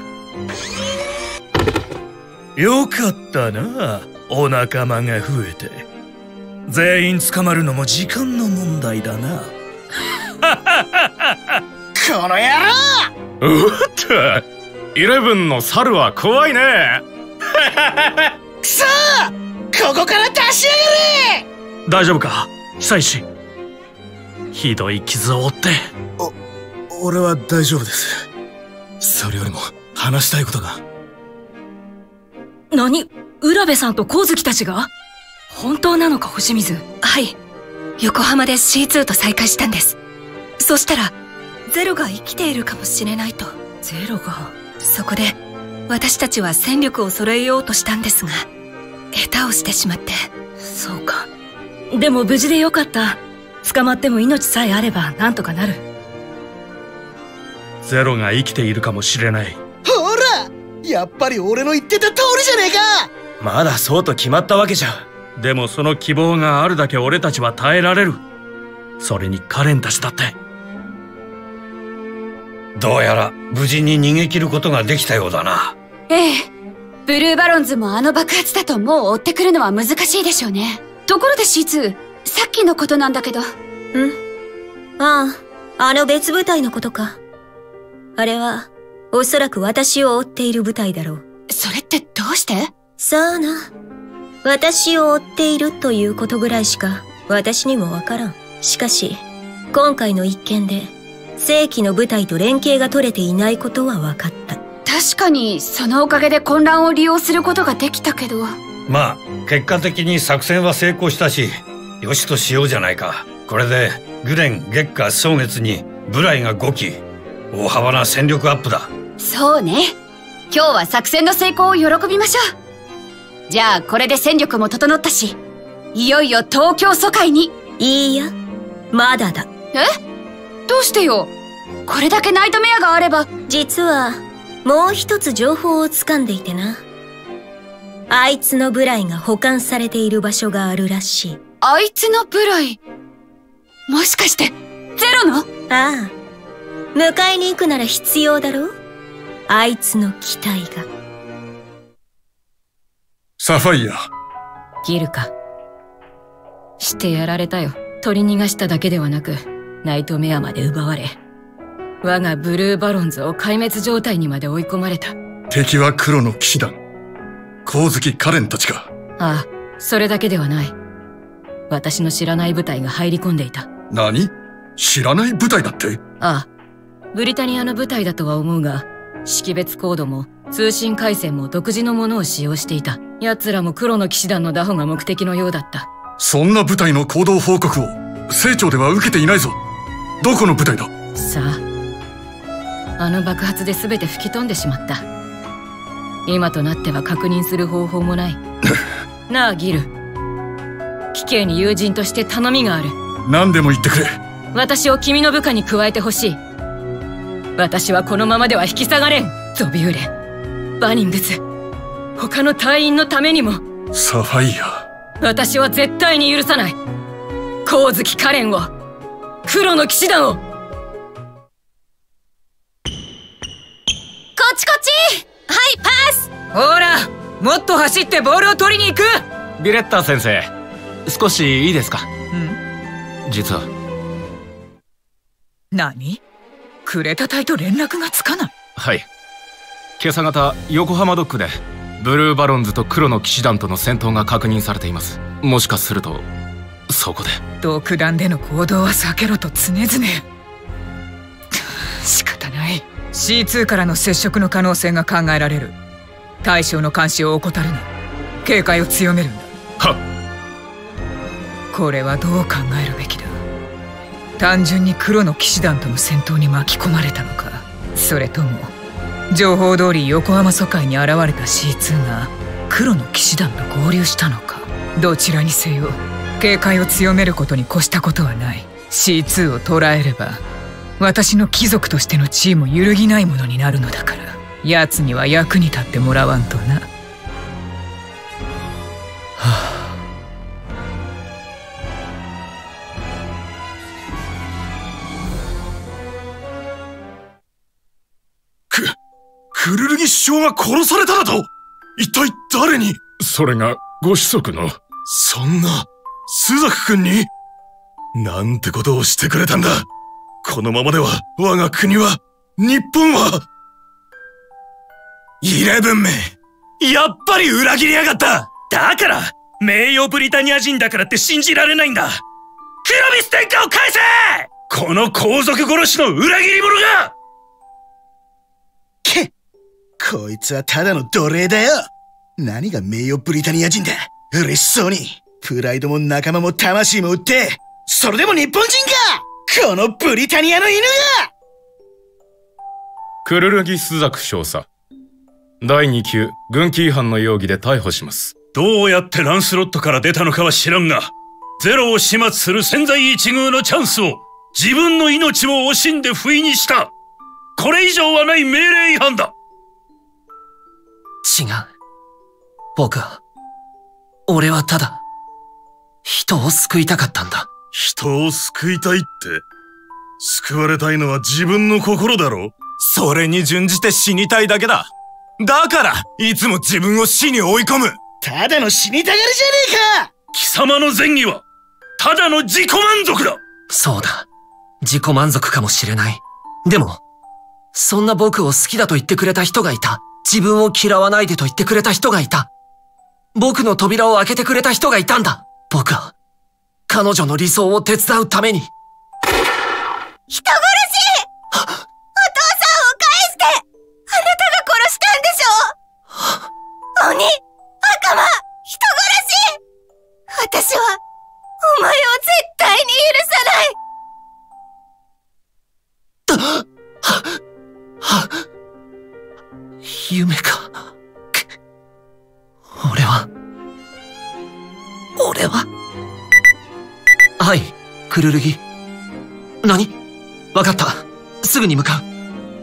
よかったな、お仲間が増えて。全員捕まるのも時間の問題だな。 この野郎！ うっと、イレブンの猿は怖いね。 くそー！ここから出しやがれ！ 大丈夫か久石。ひどい傷を負って。 俺は大丈夫です。それよりも話したいことが。 何？浦部さんと光月たちが？本当なのか星水？ はい、横浜で C2 と再会したんです。そしたらゼロが生きているかもしれないと。 ゼロが？ そこで私たちは戦力を揃えようとしたんですが、下手をしてしまって。 そうか。でも無事でよかった。捕まっても命さえあればなんとかなる。 ゼロが生きているかもしれない。 ほら、やっぱり俺の言ってた通りじゃねえか。 まだそうと決まったわけじゃ。 でもその希望があるだけ俺たちは耐えられる。それにカレンたちだって。 どうやら無事に逃げ切ることができたようだな。 ええ、ブルーバロンズもあの爆発だともう追ってくるのは難しいでしょうね。ところで C2、さっきのことなんだけど。 ああ、あの別部隊のことか。あれはおそらく私を追っている部隊だろう。 それってどうして？ さあな。私を追っているということぐらいしか私にもわからん。しかし今回の一件で正規の部隊と連携が取れていないことは分かった。 確かにそのおかげで混乱を利用することができたけど。 まあ結果的に作戦は成功したし、よしとしようじゃないか。これでグレン、月下、蒼月に部雷が5機、大幅な戦力アップだ。 そうね。今日は作戦の成功を喜びましょう。じゃあこれで戦力も整ったし、いよいよ東京疎開に。 いいや、まだだ。 え？どうしてよ。これだけナイトメアがあれば。 実はもう一つ情報をつかんでいてな。あいつの部雷が保管されている場所があるらしい。 あいつの部雷、もしかしてゼロの？ ああ、迎えに行くなら必要だろう、あいつの機体が。 サファイア。 ギルか。してやられたよ。取り逃がしただけではなく、ナイトメアまで奪われ、我がブルーバロンズを壊滅状態にまで追い込まれた。 敵は黒の騎士団、光月カレンたちか。 ああ、それだけではない。私の知らない部隊が入り込んでいた。 何？知らない部隊だって？ ああ、ブリタニアの部隊だとは思うが、識別コードも通信回線も独自のものを使用していた。奴らも黒の騎士団の拿捕が目的のようだった。 そんな部隊の行動報告を清張では受けていないぞ。どこの部隊だ？ さあ、あの爆発で全て吹き飛んでしまった。今となっては確認する方法もない。なあギル、貴兄に友人として頼みがある。 何でも言ってくれ。 私を君の部下に加えてほしい。私はこのままでは引き下がれん。ゾビューレン、バニングス、他の隊員のためにも。 サファイア。 私は絶対に許さない。光月カレンを、黒の騎士団を。こっちこっち。はい、パス。 ほら、もっと走ってボールを取りに行く。 ビレッター先生、少しいいですか？実は。 何？クレタ隊と連絡がつかない？ はい。今朝方、横浜ドックでブルーバロンズと黒の騎士団との戦闘が確認されています。もしかするとそこで。 独断での行動は避けろと常々。仕方ない。 C2 からの接触の可能性が考えられる。大将の監視を怠るな。警戒を強めるんだ。 はっ。これはどう考えるべきだ。単純に黒の騎士団との戦闘に巻き込まれたのか、それとも情報通り横浜疎開に現れた C2 が黒の騎士団と合流したのか。どちらにせよ警戒を強めることに越したことはない。 C2 を捕らえれば私の貴族としての地位も揺るぎないものになるのだから、奴には役に立ってもらわんとな。 クルルギ首相が殺されただと？一体誰に？ それがご子息の。 そんな、スザク君に？なんてことをしてくれたんだ。このままでは我が国は、日本は。 イレブンめ、やっぱり裏切りやがった。だから名誉ブリタニア人だからって信じられないんだ。クロビス天下を返せ！この皇族殺しの裏切り者が！ こいつはただの奴隷だよ。何が名誉ブリタニア人だ。嬉しそうにプライドも仲間も魂も売って、それでも日本人か、このブリタニアの犬が。 クルルギ・スザク少佐、第2級軍規違反の容疑で逮捕します。 どうやってランスロットから出たのかは知らんが、ゼロを始末する千載一遇のチャンスを自分の命を惜しんで不意にした。これ以上はない命令違反だ。 違う。俺はただ、人を救いたかったんだ。 人を救いたいって、救われたいのは自分の心だろ？ それに準じて死にたいだけだ。だから、いつも自分を死に追い込む。 ただの死にたがりじゃねえか！ 貴様の善意は、ただの自己満足だ！ そうだ。自己満足かもしれない。でも、そんな僕を好きだと言ってくれた人がいた。自分を嫌わないでと言ってくれた人がいた。僕の扉を開けてくれた人がいたんだ。僕は、彼女の理想を手伝うために。 人殺し！お父さんを返して！あなたが殺したんでしょ！鬼！赤魔！人殺し！私は、お前を絶対に許さない！ 夢か。俺は。はい、クルルギ。何？わかった。すぐに向かう。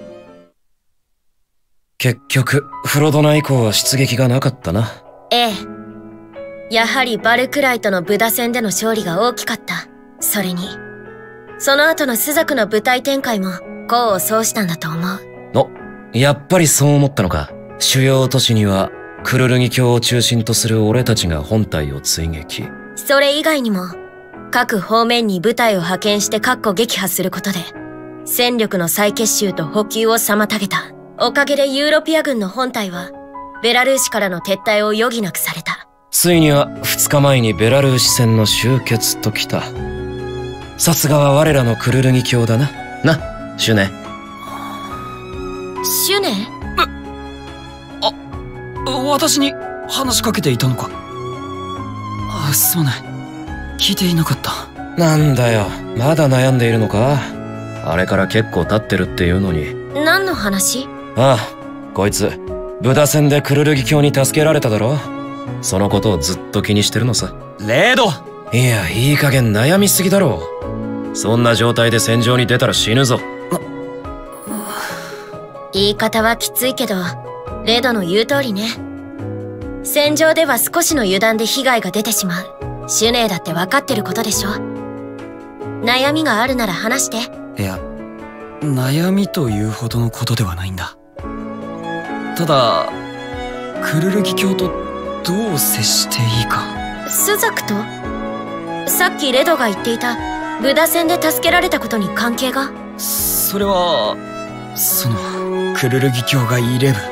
結局、フロドナ以降は出撃がなかったな。 ええ。やはりバルクライとのブダ戦での勝利が大きかった。それに、その後のスザクの部隊展開も功を奏したんだと思う。 お、やっぱりそう思ったのか。主要都市には、クルルギ教を中心とする俺たちが本隊を追撃。 それ以外にも、各方面に部隊を派遣して確固撃破することで、戦力の再結集と補給を妨げた。おかげでユーロピア軍の本隊は、ベラルーシからの撤退を余儀なくされた。 ついには2日前にベラルーシ戦の終結ときた。さすがは我らのクルルギ教だな。な、シュネ。 シュネ？ 私に話しかけていたのか。すまない。聞いていなかった。 なんだよ、まだ悩んでいるのか？あれから結構経ってるっていうのに。 何の話？ ああ、こいつ、ブダ戦でクルルギ教に助けられただろ？そのことをずっと気にしてるのさ。 レード！ いや、いい加減悩みすぎだろう。そんな状態で戦場に出たら死ぬぞ。 言い方はきついけど、レドの言う通りね。戦場では少しの油断で被害が出てしまう。シュネーだって分かってることでしょ。悩みがあるなら話して。 いや、悩みというほどのことではないんだ。ただ、クルルギ教とどう接していいか。 スザクと？さっきレドが言っていたブダ戦で助けられたことに関係が？ それは、クルルギ教がイレブ。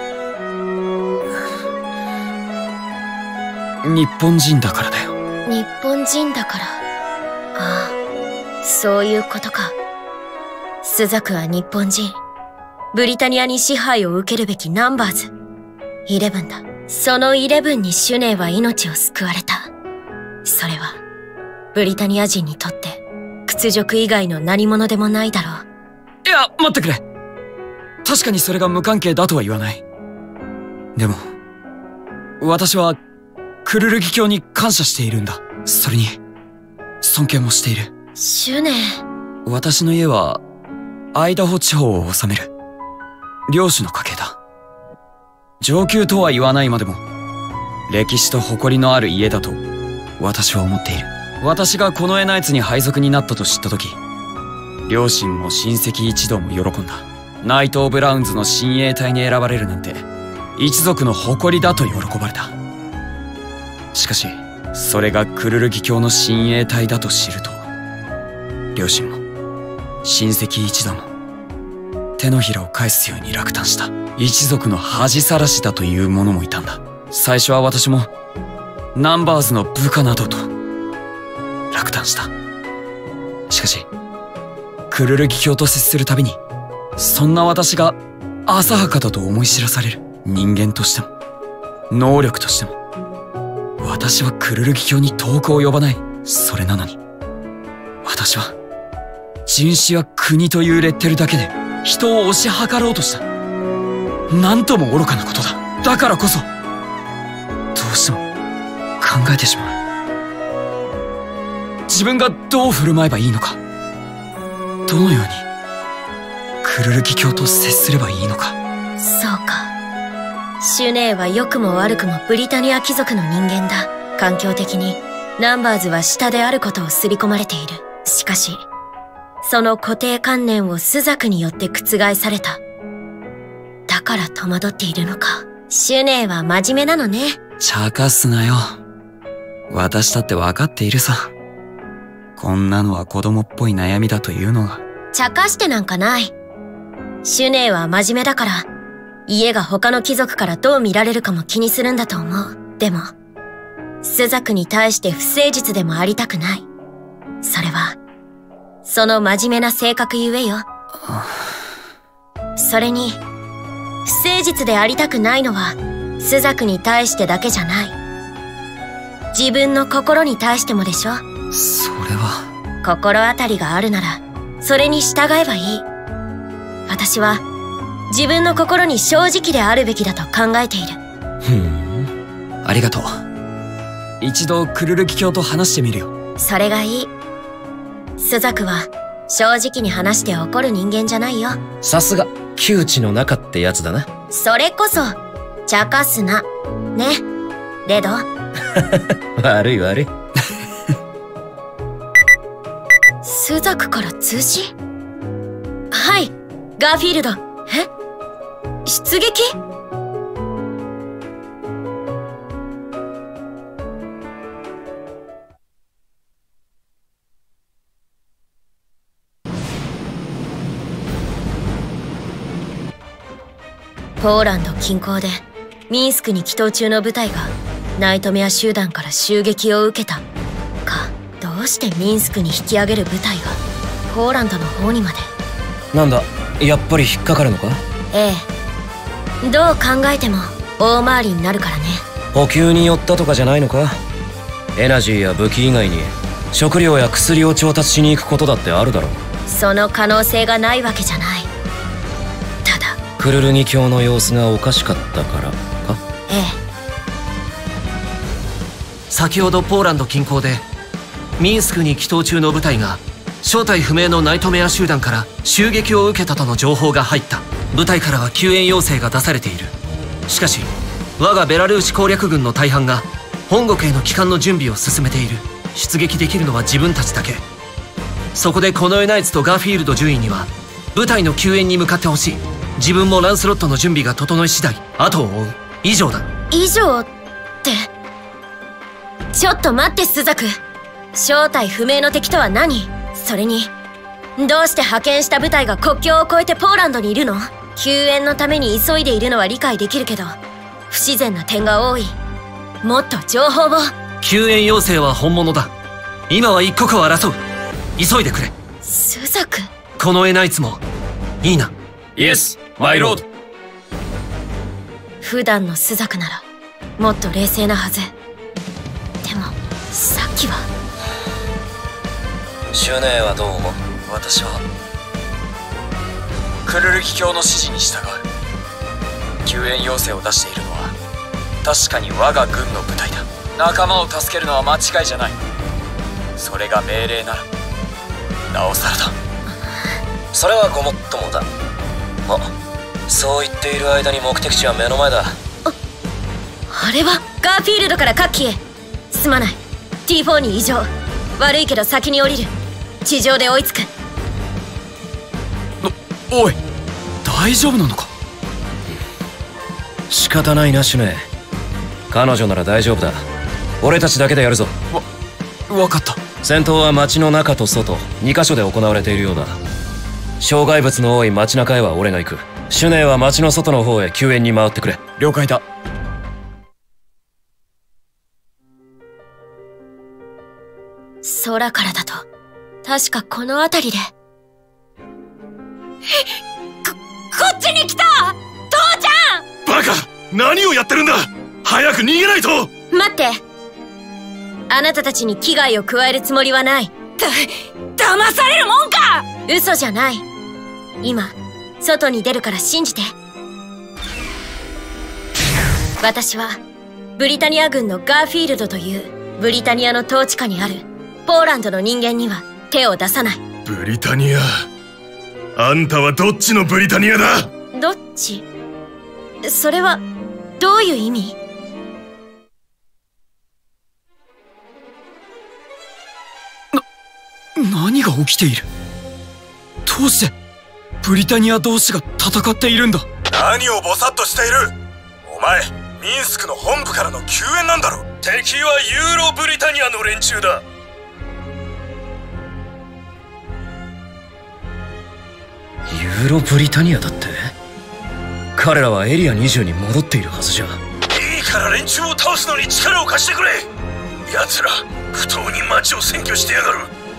日本人だからだよ。 日本人だから。ああ、そういうことか。スザクは日本人。ブリタニアに支配を受けるべきナンバーズ。11だ。その11にシュネーは命を救われた。それは、ブリタニア人にとって、屈辱以外の何者でもないだろう。 いや、待ってくれ。確かにそれが無関係だとは言わない。でも、私は、クルルギ教に感謝しているんだ。それに、尊敬もしている。 シュネー。 私の家は、アイダホ地方を治める、領主の家系だ。上級とは言わないまでも、歴史と誇りのある家だと、私は思っている。私がこのエナイツに配属になったと知ったとき、両親も親戚一同も喜んだ。ナイト・オブ・ラウンズの親衛隊に選ばれるなんて、一族の誇りだと喜ばれた。しかし、それがクルルギ教の親衛隊だと知ると、両親も、親戚一同も、手のひらを返すように落胆した。一族の恥さらしだという者もいたんだ。最初は私も、ナンバーズの部下などと、落胆した。しかし、クルルギ教と接するたびに、そんな私が浅はかだと思い知らされる。人間としても、能力としても、私はクルルギ教に遠く及ばない。それなのに、私は、人種や国というレッテルだけで人を推し量ろうとした。なんとも愚かなことだ。だからこそ、どうしても考えてしまう。自分がどう振る舞えばいいのか。どのように、クルルギ教と接すればいいのか。 そうか。シュネーは良くも悪くもブリタニア貴族の人間だ。環境的に、ナンバーズは下であることを刷り込まれている。しかし、その固定観念をスザクによって覆された。だから戸惑っているのか。シュネーは真面目なのね。 茶化すなよ。私だって分かっているさ。こんなのは子供っぽい悩みだというのが。 茶化してなんかない。シュネーは真面目だから、家が他の貴族からどう見られるかも気にするんだと思う。でも、スザクに対して不誠実でもありたくない。それは、その真面目な性格ゆえよ。それに、不誠実でありたくないのは、スザクに対してだけじゃない。自分の心に対してもでしょ。 それは。心当たりがあるなら、それに従えばいい。私は、 自分の心に正直であるべきだと考えている。 ありがとう。一度クルルキ卿と話してみるよ。 それがいい。スザクは正直に話して怒る人間じゃないよ。 さすが窮地の中ってやつだな。 それこそ茶化すなねレド。 悪い悪い。 スザクから通知？はい、ガーフィールド。え？出撃？ポーランド近郊でミンスクに帰投中の部隊がナイトメア集団から襲撃を受けたか。どうしてミンスクに引き上げる部隊がポーランドの方にまで。 なんだ、やっぱり引っかかるのか？ ええ、どう考えても大回りになるからね。 補給に寄ったとかじゃないのか？エナジーや武器以外に食料や薬を調達しに行くことだってあるだろう。 その可能性がないわけじゃない。 クルルギ卿の様子がおかしかったからか？ ええ。 先ほどポーランド近郊でミンスクに帰投中の部隊が正体不明のナイトメア集団から襲撃を受けたとの情報が入った。部隊からは救援要請が出されている。しかし我がベラルーシ攻略軍の大半が本国への帰還の準備を進めている。出撃できるのは自分たちだけ。そこでこのエナイツとガーフィールド準尉には部隊の救援に向かってほしい。自分もランスロットの準備が整い次第後を追う。以上だ。 以上って。ちょっと待ってスザク。正体不明の敵とは何？それにどうして派遣した部隊が国境を越えてポーランドにいるの？救援のために急いでいるのは理解できるけど不自然な点が多い。もっと情報を。 救援要請は本物だ。今は一刻を争う。急いでくれ。 スザク。 このエナイツもいいな。 イエスマイロード。 普段のスザクならもっと冷静なはず。でもさっきは。 シュネーはどう思う？私はクルルギ卿の指示に従う。救援要請を出しているのは確かに我が軍の部隊だ。仲間を助けるのは間違いじゃない。それが命令ならなおさらだ。それはごもっともだ。そう言っている間に目的地は目の前だ。 あれはガーフィールドから各機へ。すまない、 T4 に異常。悪いけど先に降りる。地上で追いつく。 おい、大丈夫なのか？ 仕方ないなシュネ。彼女なら大丈夫だ。俺たちだけでやるぞ。 わかった。 戦闘は街の中と外2カ所で行われているようだ。障害物の多い街中へは俺が行く。シュネは街の外の方へ救援に回ってくれ。 了解だ。 空からだと確かこの辺りで。こっちに来た！父ちゃん！バカ！何をやってるんだ！早く逃げないと！ 待って、あなたたちに危害を加えるつもりはない。 騙されるもんか！ 嘘じゃない。今外に出るから信じて。私はブリタニア軍のガーフィールドというブリタニアの統治下にあるポーランドの人間には手を出さない。 ブリタニア？あんたはどっちのブリタニアだ？ どっち？それはどういう意味？ 何が起きている？どうしてブリタニア同士が戦っているんだ？ 何をボサッとしている？お前ミンスクの本部からの救援なんだろ。敵はユーロブリタニアの連中だ。 ユーロブリタニアだって？彼らはエリア20に戻っているはずじゃ。 いいから連中を倒すのに力を貸してくれ。奴ら不当に町を占拠してやがる。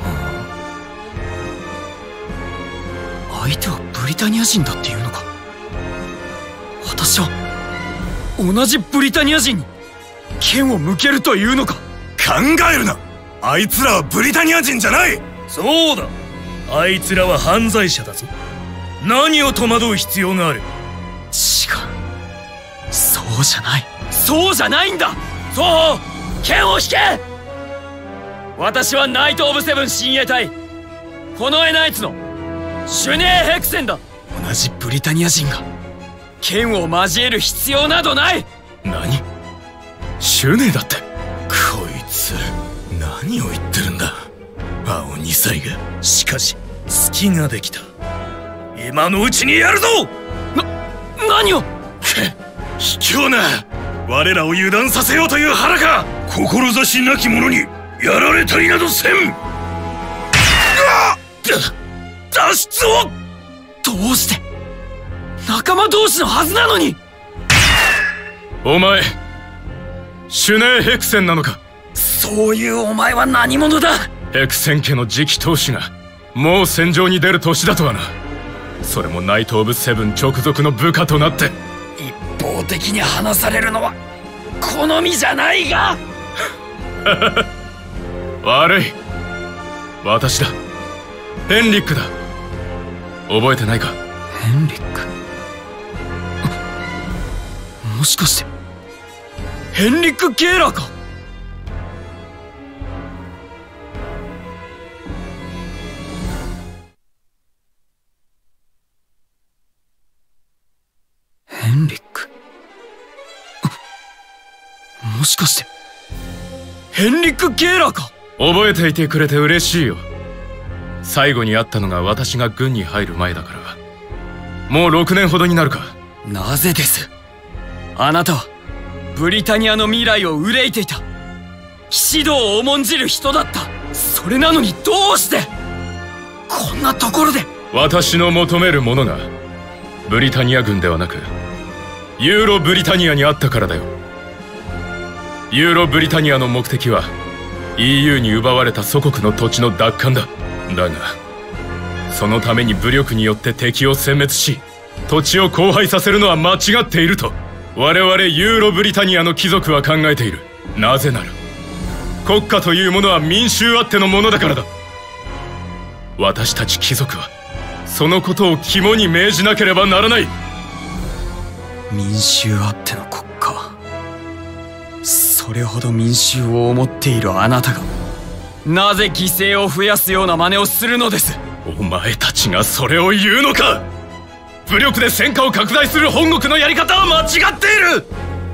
相手はブリタニア人だっていうのか？私は同じブリタニア人に剣を向けるというのか？ 考えるな！あいつらはブリタニア人じゃない。 そうだ、あいつらは犯罪者だぞ。何を戸惑う必要がある？ そうじゃない。そうじゃないんだ。そう剣を引け。私はナイト・オブ・セブン親衛隊近衛ナイツのシュネー・ヘクセンだ。同じブリタニア人が剣を交える必要などない。 何？シュネーだって。こいつ何を言ってるんだ。青2歳が。 しかし隙ができた。今のうちにやるぞ。 何を。 卑怯な。我らを油断させようという腹か。 志なき者にやられたりなどせん。 脱出を。どうして。仲間同士のはずなのに。 お前シュネー・ヘクセンなのか。 そういうお前は何者だ。 ヘクセン家の次期当主がもう戦場に出る年だとはな。それもナイト・オブ・セブン直属の部下となって。 一方的に話されるのは好みじゃないが。 悪い。私だ。ヘンリックだ。覚えてないか。 ヘンリック。もしかしてヘンリック・ゲーラーか。ヘンリック。もしかしてヘンリック・ゲーラーか。 覚えていてくれて嬉しいよ。最後に会ったのが私が軍に入る前だから。もう6年ほどになるか。 なぜです。あなたはブリタニアの未来を憂いていた。騎士道を重んじる人だった。それなのにどうしてこんなところで。 私の求めるものがブリタニア軍ではなくユーロブリタニアにあったからだよ。ユーロブリタニアの目的は EU に奪われた祖国の土地の奪還だ。だがそのために武力によって敵を殲滅し土地を荒廃させるのは間違っていると我々ユーロブリタニアの貴族は考えている。なぜなら国家というものは民衆あってのものだからだ。私たち貴族はそのことを肝に銘じなければならない。 民衆あっての国家。それほど民衆を思っているあなたがなぜ犠牲を増やすような真似をするのです。 お前たちがそれを言うのか。武力で戦火を拡大する本国のやり方は間違っている。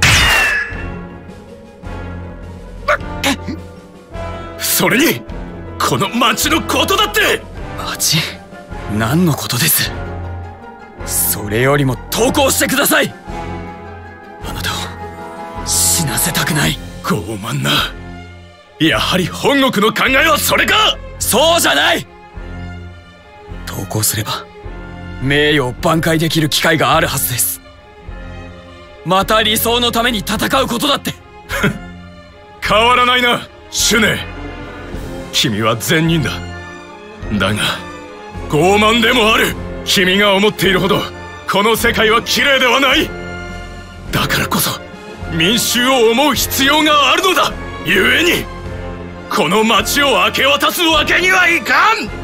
それにこの町のことだって。 町？何のことです。それよりも投降してください。あなたを死なせたくない。 傲慢な。やはり本国の考えはそれか。 そうじゃない。投降すれば名誉を挽回できる機会があるはずです。また理想のために戦うことだって。 変わらないなシュネ。君は善人だ。だが傲慢でもある。君が思っているほどこの世界は綺麗ではない。だからこそ民衆を思う必要があるのだ。故にこの町を明け渡すわけにはいかん。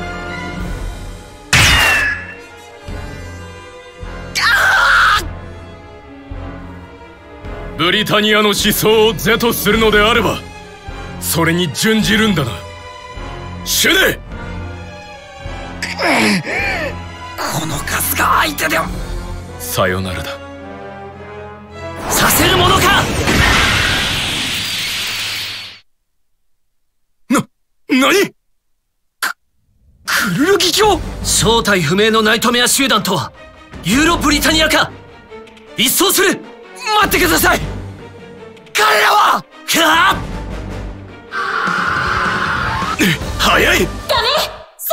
ブリタニアの思想を是とするのであればそれに準じるんだなシュネ。 この数が相手では。 さよならだ。 させるものか。 何？ クルルギ卿。正体不明のナイトメア集団とはユーロブリタニアか。一掃する。待ってください。彼らは早い。 ダメ、ス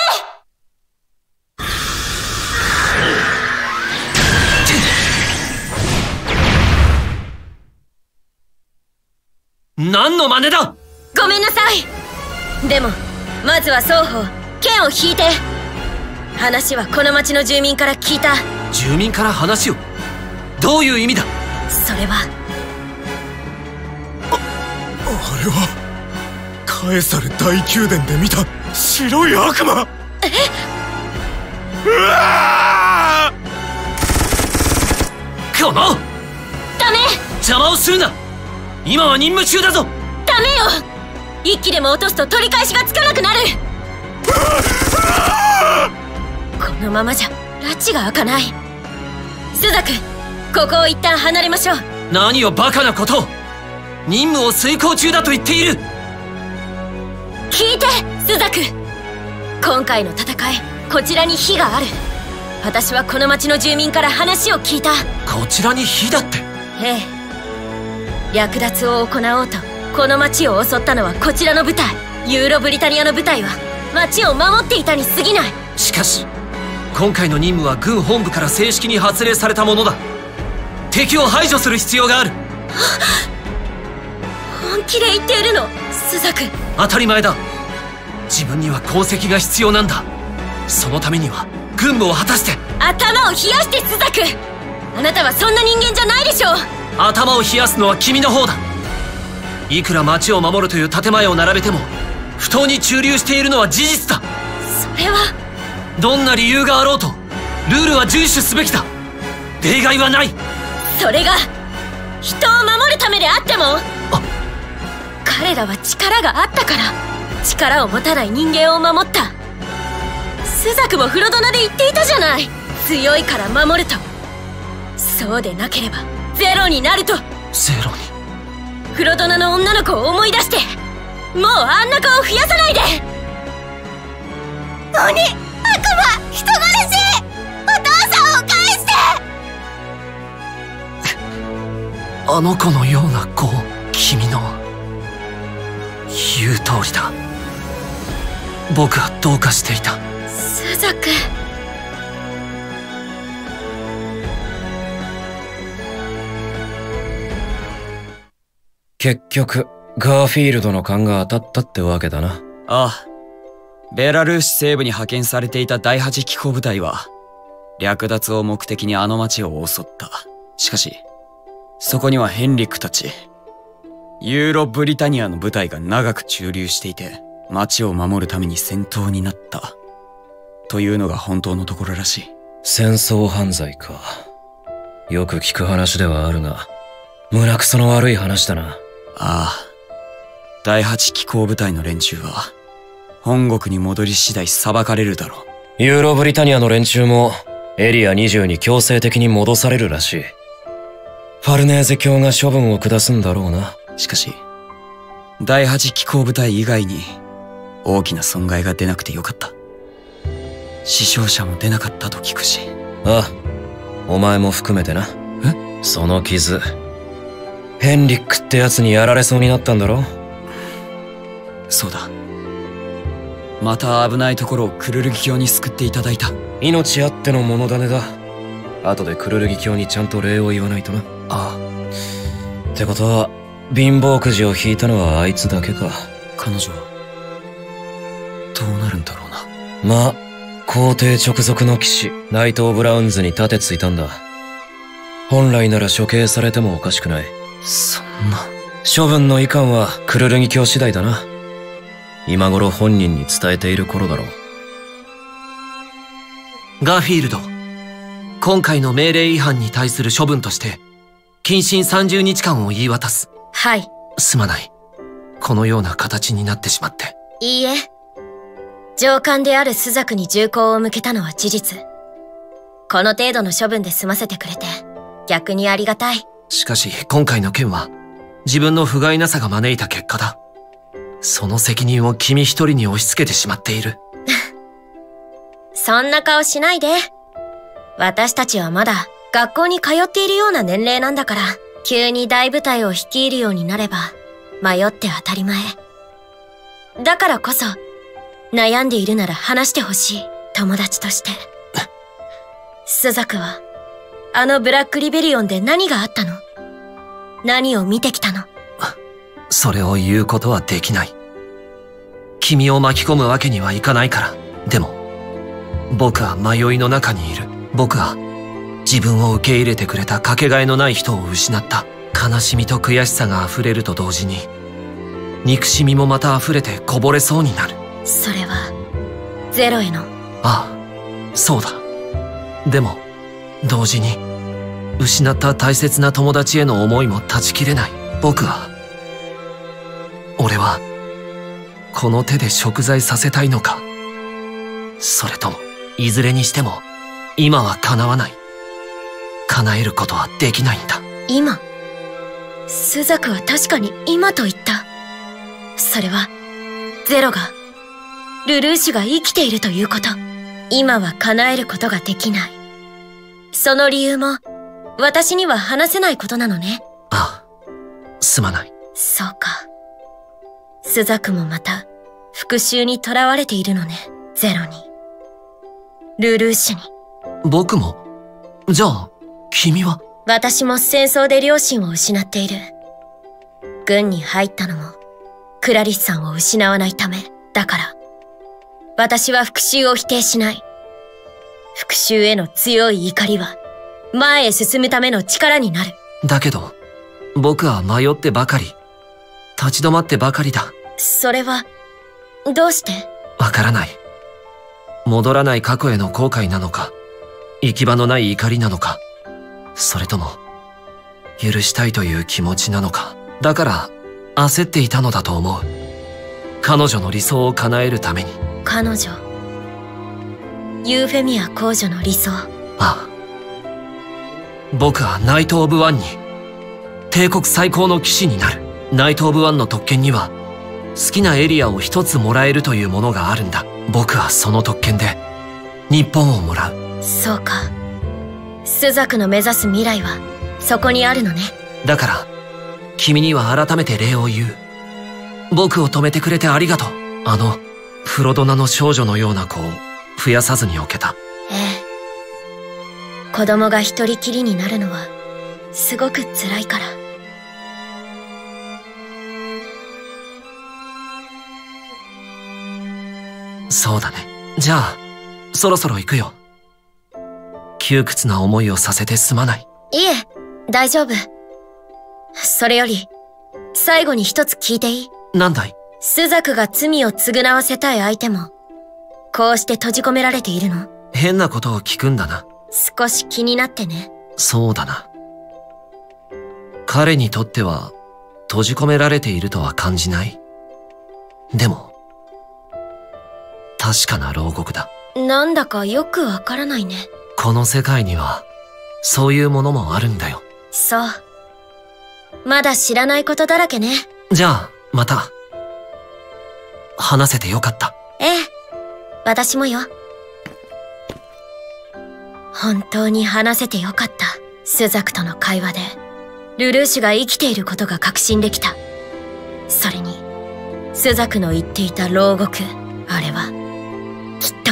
ザク。何の真似だ。 ごめんなさい。でもまずは双方剣を引いて。話はこの町の住民から聞いた。 住民から話を。どういう意味だ。 それはあれはカエサル大宮殿で見た白い悪魔。うわー！ このダメ！ 邪魔をするな！今は任務中だぞ！ ダメよ！一気でも落とすと取り返しがつかなくなる！このままじゃ拉致が開かない。スザク、ここを一旦離れましょう。 何をバカなことを！任務を遂行中だと言っている！ 聞いて、スザク！今回の戦い、こちらに非がある。私はこの町の住民から話を聞いた。 こちらに非だって？ ええ。略奪を行おうとこの町を襲ったのはこちらの部隊。ユーロブリタニアの部隊は町を守っていたに過ぎない。 しかし今回の任務は軍本部から正式に発令されたものだ。敵を排除する必要がある。 本気で言っているの、スザク？ 当たり前だ。自分には功績が必要なんだ。そのためには軍務を果たして。 頭を冷やして、スザク！あなたはそんな人間じゃないでしょう。 頭を冷やすのは君の方だ。いくら町を守るという建前を並べても不当に駐留しているのは事実だ。 それはどんな理由があろうとルールは遵守すべきだ。例外はない。 それが人を守るためであっても。彼らは力があったから力を持たない人間を守った。スザクもフロドナで言っていたじゃない。強いから守ると。そうでなければゼロになると。 ゼロに？ フロドナの女の子を思い出して、もうあんな子を増やさないで。 鬼、悪魔、人殺し、お父さんを返して。 あの子のような子を君の言う通りだ。僕はどうかしていた。 スザク。 結局ガーフィールドの勘が当たったってわけだな。 ああ。ベラルーシ西部に派遣されていた第8機構部隊は略奪を目的にあの町を襲った。しかしそこにはヘンリックたちユーロブリタニアの部隊が長く駐留していて、町を守るために戦闘になったというのが本当のところらしい。 戦争犯罪か。よく聞く話ではあるが胸くその悪い話だな。 ああ。第8機構部隊の連中は本国に戻り次第裁かれるだろう。ユーロブリタニアの連中もエリア20に強制的に戻されるらしい。ファルネーゼ卿が処分を下すんだろうな。 しかし第8機構部隊以外に大きな損害が出なくてよかった。死傷者も出なかったと聞くし。 ああ、お前も含めてな。 え？ その傷ヘンリックってやつにやられそうになったんだろ？ そうだ。また危ないところをクルルギ卿に救っていただいた。 命あっての物種だ。後でクルルギ卿にちゃんと礼を言わないとな。 ああ。 ってことは貧乏くじを引いたのはあいつだけか。 彼女はどうなるんだろうな。 まあ皇帝直属の騎士ナイト・オブ・ラウンズに盾ついたんだ。本来なら処刑されてもおかしくない。 そんな。 処分の遺憾はクルルギ卿次第だな。今頃本人に伝えている頃だろう。 ガーフィールド、今回の命令違反に対する処分として謹慎30日間を言い渡す。 はい。 すまない。このような形になってしまって。 いいえ。上官であるスザクに銃口を向けたのは事実。この程度の処分で済ませてくれて逆にありがたい。 しかし今回の件は自分の不甲斐なさが招いた結果だ。その責任を君一人に押し付けてしまっている。 そんな顔しないで。私たちはまだ学校に通っているような年齢なんだから、急に大部隊を率いるようになれば迷って当たり前。だからこそ悩んでいるなら話してほしい、友達として。スザクはあのブラックリベリオンで何があったの？何を見てきたの？ それを言うことはできない。君を巻き込むわけにはいかないから。でも僕は迷いの中にいる。僕は自分を受け入れてくれたかけがえのない人を失った。悲しみと悔しさが溢れると同時に憎しみもまた溢れてこぼれそうになる。 それはゼロへの。 ああ、そうだ。でも同時に失った大切な友達への思いも断ち切れない。俺は、この手で贖罪させたいのか。それとも、いずれにしても、今は叶わない。叶えることはできないんだ。 今。スザクは確かに今と言った。それは、ゼロが、ルルーシュが生きているということ。今は叶えることができない。その理由も、私には話せないことなのね。 ああ、すまない。 そうか。スザクもまた、復讐に囚われているのね。ゼロに。ルルーシュに。 僕も？じゃあ、君は？ 私も戦争で両親を失っている。軍に入ったのも、クラリスさんを失わないため。だから、私は復讐を否定しない。復讐への強い怒りは、前へ進むための力になる。 だけど、僕は迷ってばかり、立ち止まってばかりだ。 それは、どうして？ わからない。戻らない過去への後悔なのか、行き場のない怒りなのか、それとも、許したいという気持ちなのか。だから、焦っていたのだと思う。彼女の理想を叶えるために。 彼女。ユーフェミア公女の理想。 ああ。僕はナイト・オブ・ワンに、帝国最高の騎士になる。ナイト・オブ・ワンの特権には、好きなエリアを一つもらえるというものがあるんだ。僕はその特権で、日本をもらう。 そうか。スザクの目指す未来は、そこにあるのね。 だから、君には改めて礼を言う。僕を止めてくれてありがとう。フロドナの少女のような子を増やさずにおけた。 ええ。子供が一人きりになるのは、すごく辛いから。 そうだね。じゃあ、そろそろ行くよ。窮屈な思いをさせてすまない。 いえ、大丈夫。それより、最後に一つ聞いていい？ なんだい？ スザクが罪を償わせたい相手も、こうして閉じ込められているの？ 変なことを聞くんだな。 少し気になってね。 そうだな。彼にとっては、閉じ込められているとは感じない。でも、確かな牢獄だ。 なんだかよくわからないね。 この世界には、そういうものもあるんだよ。 そう。まだ知らないことだらけね。 じゃあ、また。話せてよかった。 ええ。私もよ。本当に話せてよかった。スザクとの会話で、ルルーシュが生きていることが確信できた。それに、スザクの言っていた牢獄、あれは、きっと。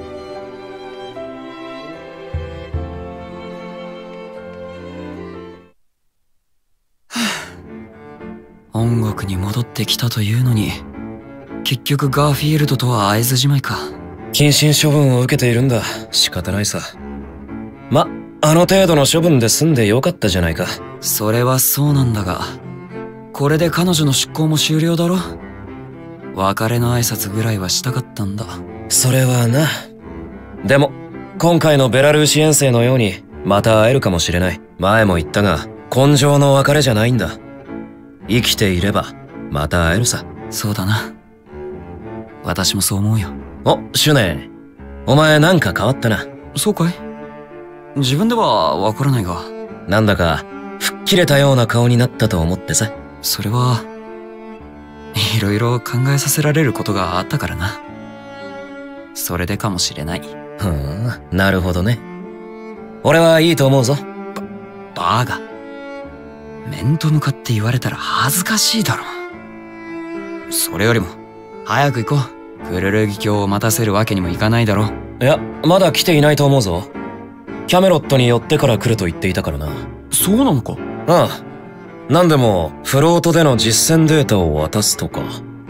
本国に戻ってきたというのに、結局ガーフィールドとは会えずじまいか。 謹慎処分を受けているんだ。仕方ないさ。あの程度の処分で済んでよかったじゃないか。 それはそうなんだが、これで彼女の出向も終了だろ。別れの挨拶ぐらいはしたかったんだ。 それはな。でも、今回のベラルーシ遠征のように、また会えるかもしれない。前も言ったが、根性の別れじゃないんだ。生きていれば、また会えるさ。 そうだな。私もそう思うよ。 お、シュネ。お前なんか変わったな。 そうかい？自分ではわからないが。 なんだか、吹っ切れたような顔になったと思ってさ。 それは、いろいろ考えさせられることがあったからな。それでかもしれない。 なるほどね。俺はいいと思うぞ。 バーガ。面と向かって言われたら恥ずかしいだろ。それよりも、早く行こう。クルルギ卿を待たせるわけにもいかないだろ。 いや、まだ来ていないと思うぞ。キャメロットに寄ってから来ると言っていたからな。 そうなのか？ ああ。なんでも、フロートでの実践データを渡すとか。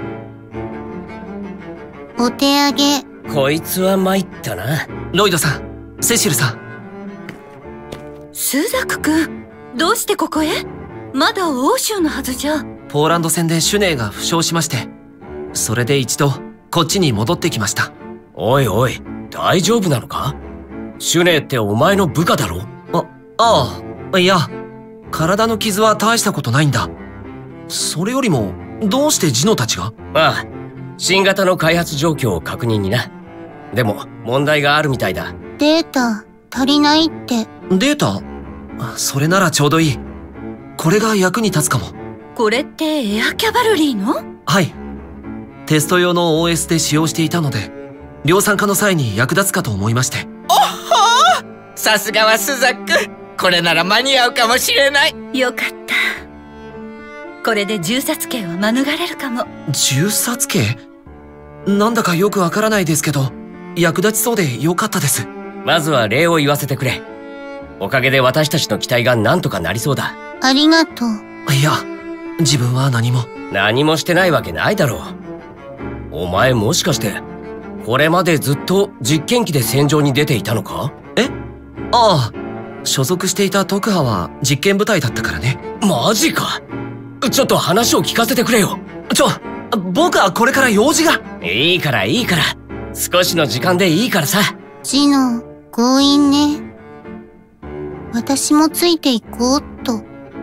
お手上げ。 こいつは参ったな。 ロイドさん、セシルさん。 スザク君、どうしてここへ？まだ欧州のはずじゃ。 ポーランド戦でシュネーが負傷しまして、それで一度、こっちに戻ってきました。 おいおい、大丈夫なのか？シュネーってお前の部下だろ？ ああ、 いや、体の傷は大したことないんだ。それよりも、どうしてジノたちが？ ああ、新型の開発状況を確認にな。でも、問題があるみたいだ。 データ、足りないって。 データ？それならちょうどいい。これが役に立つかも。 これってエアキャバルリーの？ はい。テスト用の OS で使用していたので、量産化の際に役立つかと思いまして。 おっほー！さすがはスザック。これなら間に合うかもしれない。 よかった。これで銃殺刑は免れるかも。 銃殺刑？なんだかよくわからないですけど、役立ちそうでよかったです。 まずは礼を言わせてくれ。おかげで私たちの期待がなんとかなりそうだ。 ありがとう。 いや、自分は何も。 何もしてないわけないだろう。お前もしかして、これまでずっと実験機で戦場に出ていたのか？ え？ああ、所属していた特派は実験部隊だったからね。 マジか。ちょっと話を聞かせてくれよ。 僕はこれから用事が。 いいから。少しの時間でいいからさ。 ジノ、強引ね。私もついていこうっと。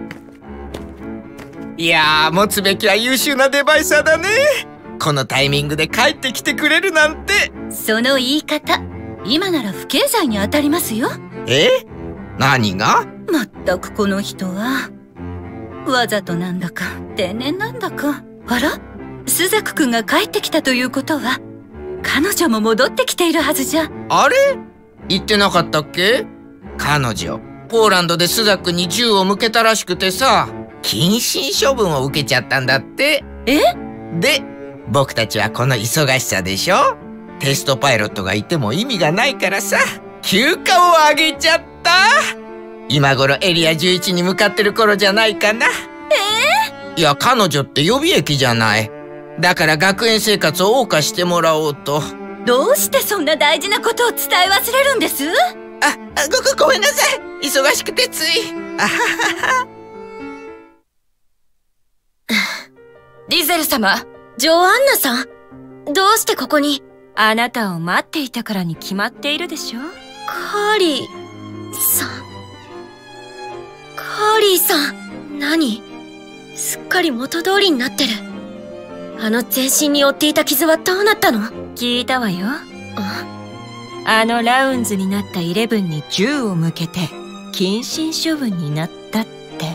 いやー、持つべきは優秀なデバイサーだね。このタイミングで帰ってきてくれるなんて。 その言い方、今なら不敬罪に当たりますよ。 え？何が？ まったくこの人は。わざとなんだか、天然なんだか。あら？スザク君が帰ってきたということは、彼女も戻ってきているはずじゃ。 あれ？言ってなかったっけ？彼女、ポーランドでスザクに銃を向けたらしくてさ、謹慎処分を受けちゃったんだって。 え？ で、僕たちはこの忙しさでしょ？テストパイロットがいても意味がないからさ、休暇をあげちゃった。今頃エリア11に向かってる頃じゃないかな。いや、彼女って予備役じゃない。だから学園生活を謳歌してもらおうと。 どうしてそんな大事なことを伝え忘れるんです？ ごめんなさい。忙しくてつい。 リゼル様。 ジョアンナさん、どうしてここに？ あなたを待っていたからに決まっているでしょ。 カーリーさん。カーリーさん、何？すっかり元通りになってる。あの全身に負っていた傷はどうなったの？ 聞いたわよ。あのラウンズになったイレブンに銃を向けて謹慎処分になったって。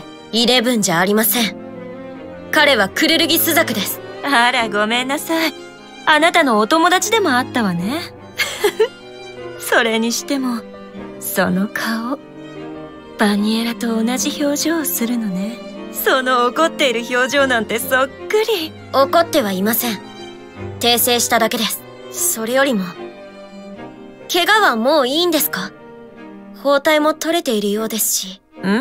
イレブンじゃありません。彼はクルルギスザクです。 あら、ごめんなさい。あなたのお友達でもあったわね。それにしてもその顔、バニエラと同じ表情をするのね。その怒っている表情なんてそっくり。 怒ってはいません。訂正しただけです。それよりも、怪我はもういいんですか？包帯も取れているようですし。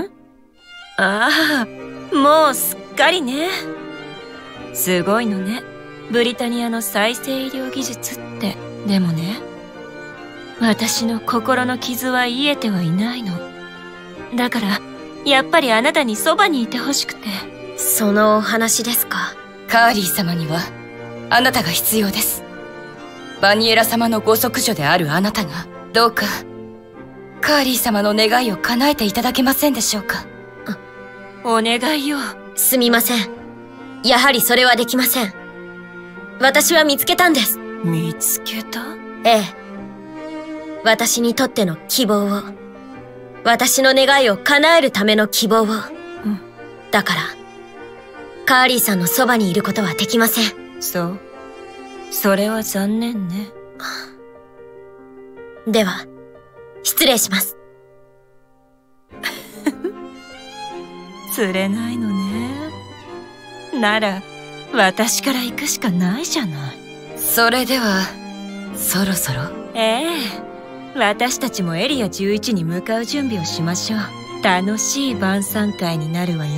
ああ、もうすっかりね。すごいのね、ブリタニアの再生医療技術って。でもね、私の心の傷は癒えてはいないの。だからやっぱりあなたにそばにいてほしくて。 そのお話ですか。 カーリー様にはあなたが必要です。バニエラ様のご息女であるあなたが、どうかカーリー様の願いを叶えていただけませんでしょうか。 お願いよ。 すみません。やはりそれはできません。私は見つけたんです。 見つけた？ ええ。私にとっての希望を。私の願いを叶えるための希望を。だから、カーリーさんのそばにいることはできません。 そう。それは残念ね。 では、失礼します。 釣れないのね。なら、私から行くしかないじゃない。 それでは、そろそろ。 ええ。私たちもエリア11に向かう準備をしましょう。楽しい晩餐会になるわよ。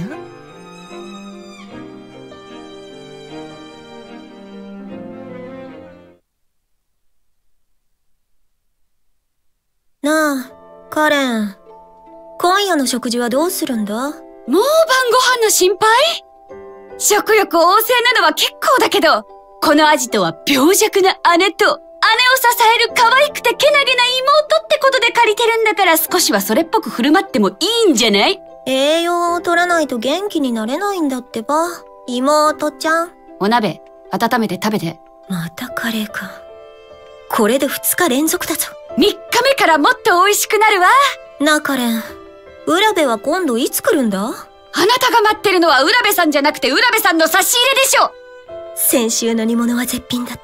なあ、カレン。今夜の食事はどうするんだ？ もう晩ご飯の心配？食欲旺盛なのは結構だけど、このアジトは病弱な姉と、姉を支える可愛くてけなげな妹ってことで借りてるんだから少しはそれっぽく振る舞ってもいいんじゃない？ 栄養を取らないと元気になれないんだってば、妹ちゃん。 お鍋、温めて食べて。 またカレーか。これで2日連続だぞ。 3日目からもっと美味しくなるわ。 なあカレン、浦部は今度いつ来るんだ？ あなたが待ってるのは浦部さんじゃなくて浦部さんの差し入れでしょ。 先週の煮物は絶品だった。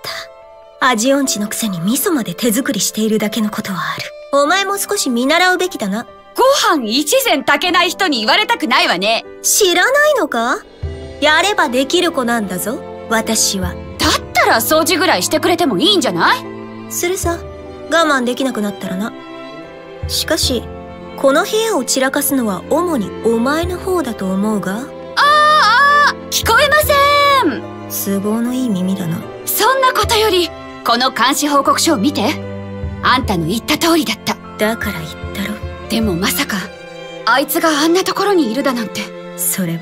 味音痴のくせに味噌まで手作りしているだけのことはある。お前も少し見習うべきだな。 ご飯一膳炊けない人に言われたくないわね。 知らないのか？やればできる子なんだぞ、私は。 だったら掃除ぐらいしてくれてもいいんじゃない？ するさ、我慢できなくなったらな。しかし、この部屋を散らかすのは主にお前の方だと思うが。 聞こえません。 都合のいい耳だな。 そんなことより、この監視報告書を見て。あんたの言った通りだった。 だから言ったろ。 でもまさか、あいつがあんなところにいるだなんて。 それは。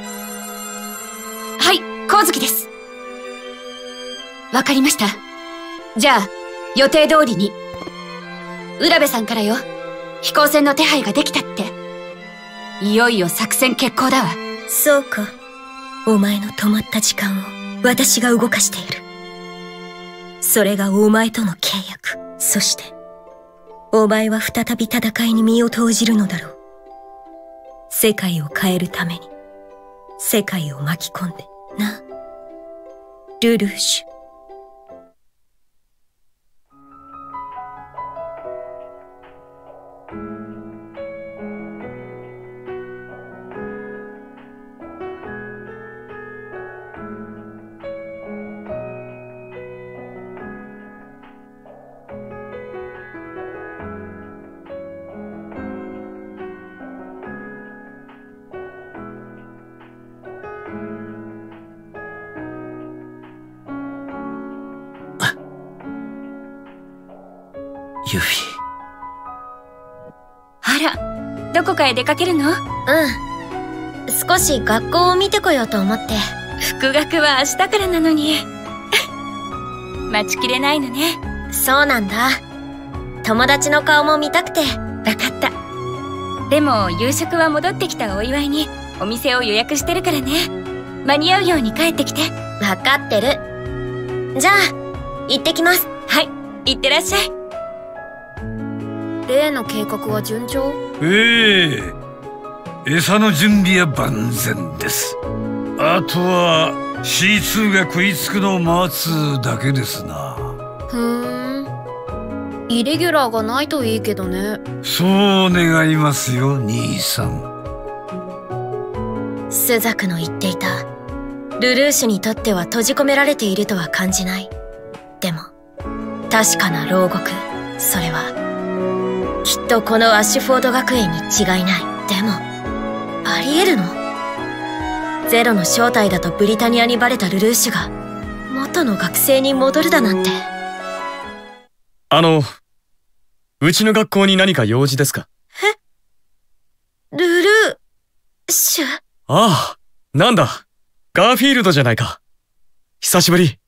はい、光月です。わかりました。じゃあ、予定通りに。浦部さんからよ。飛行船の手配ができたって。いよいよ作戦決行だわ。 そうか。お前の止まった時間を私が動かしている。それがお前との契約。そして、お前は再び戦いに身を投じるのだろう。世界を変えるために、世界を巻き込んで、な。ルルーシュ。 ユフィ。 あら、どこかへ出かけるの？ 少し学校を見てこようと思って。 復学は明日からなのに。待ちきれないのね。 そうなんだ。友達の顔も見たくて。 わかった。でも夕食は戻ってきたお祝いにお店を予約してるからね。間に合うように帰ってきて。 わかってる。じゃあ、行ってきます。 はい、行ってらっしゃい。 例の計画は順調？ 餌の準備は万全です。あとは C2 が食いつくのを待つだけですな。 イレギュラーがないといいけどね。 そう願いますよ、兄さん。 スザクの言っていたルルーシュにとっては閉じ込められているとは感じない。でも確かな牢獄、それはきっとこのアッシュフォード学園に違いない。でもありえるの？ゼロの正体だとブリタニアにバレたルルーシュが元の学生に戻るだなんて。 うちの学校に何か用事ですか？ ルルーシュ？ ああ、なんだ、ガーフィールドじゃないか。久しぶり。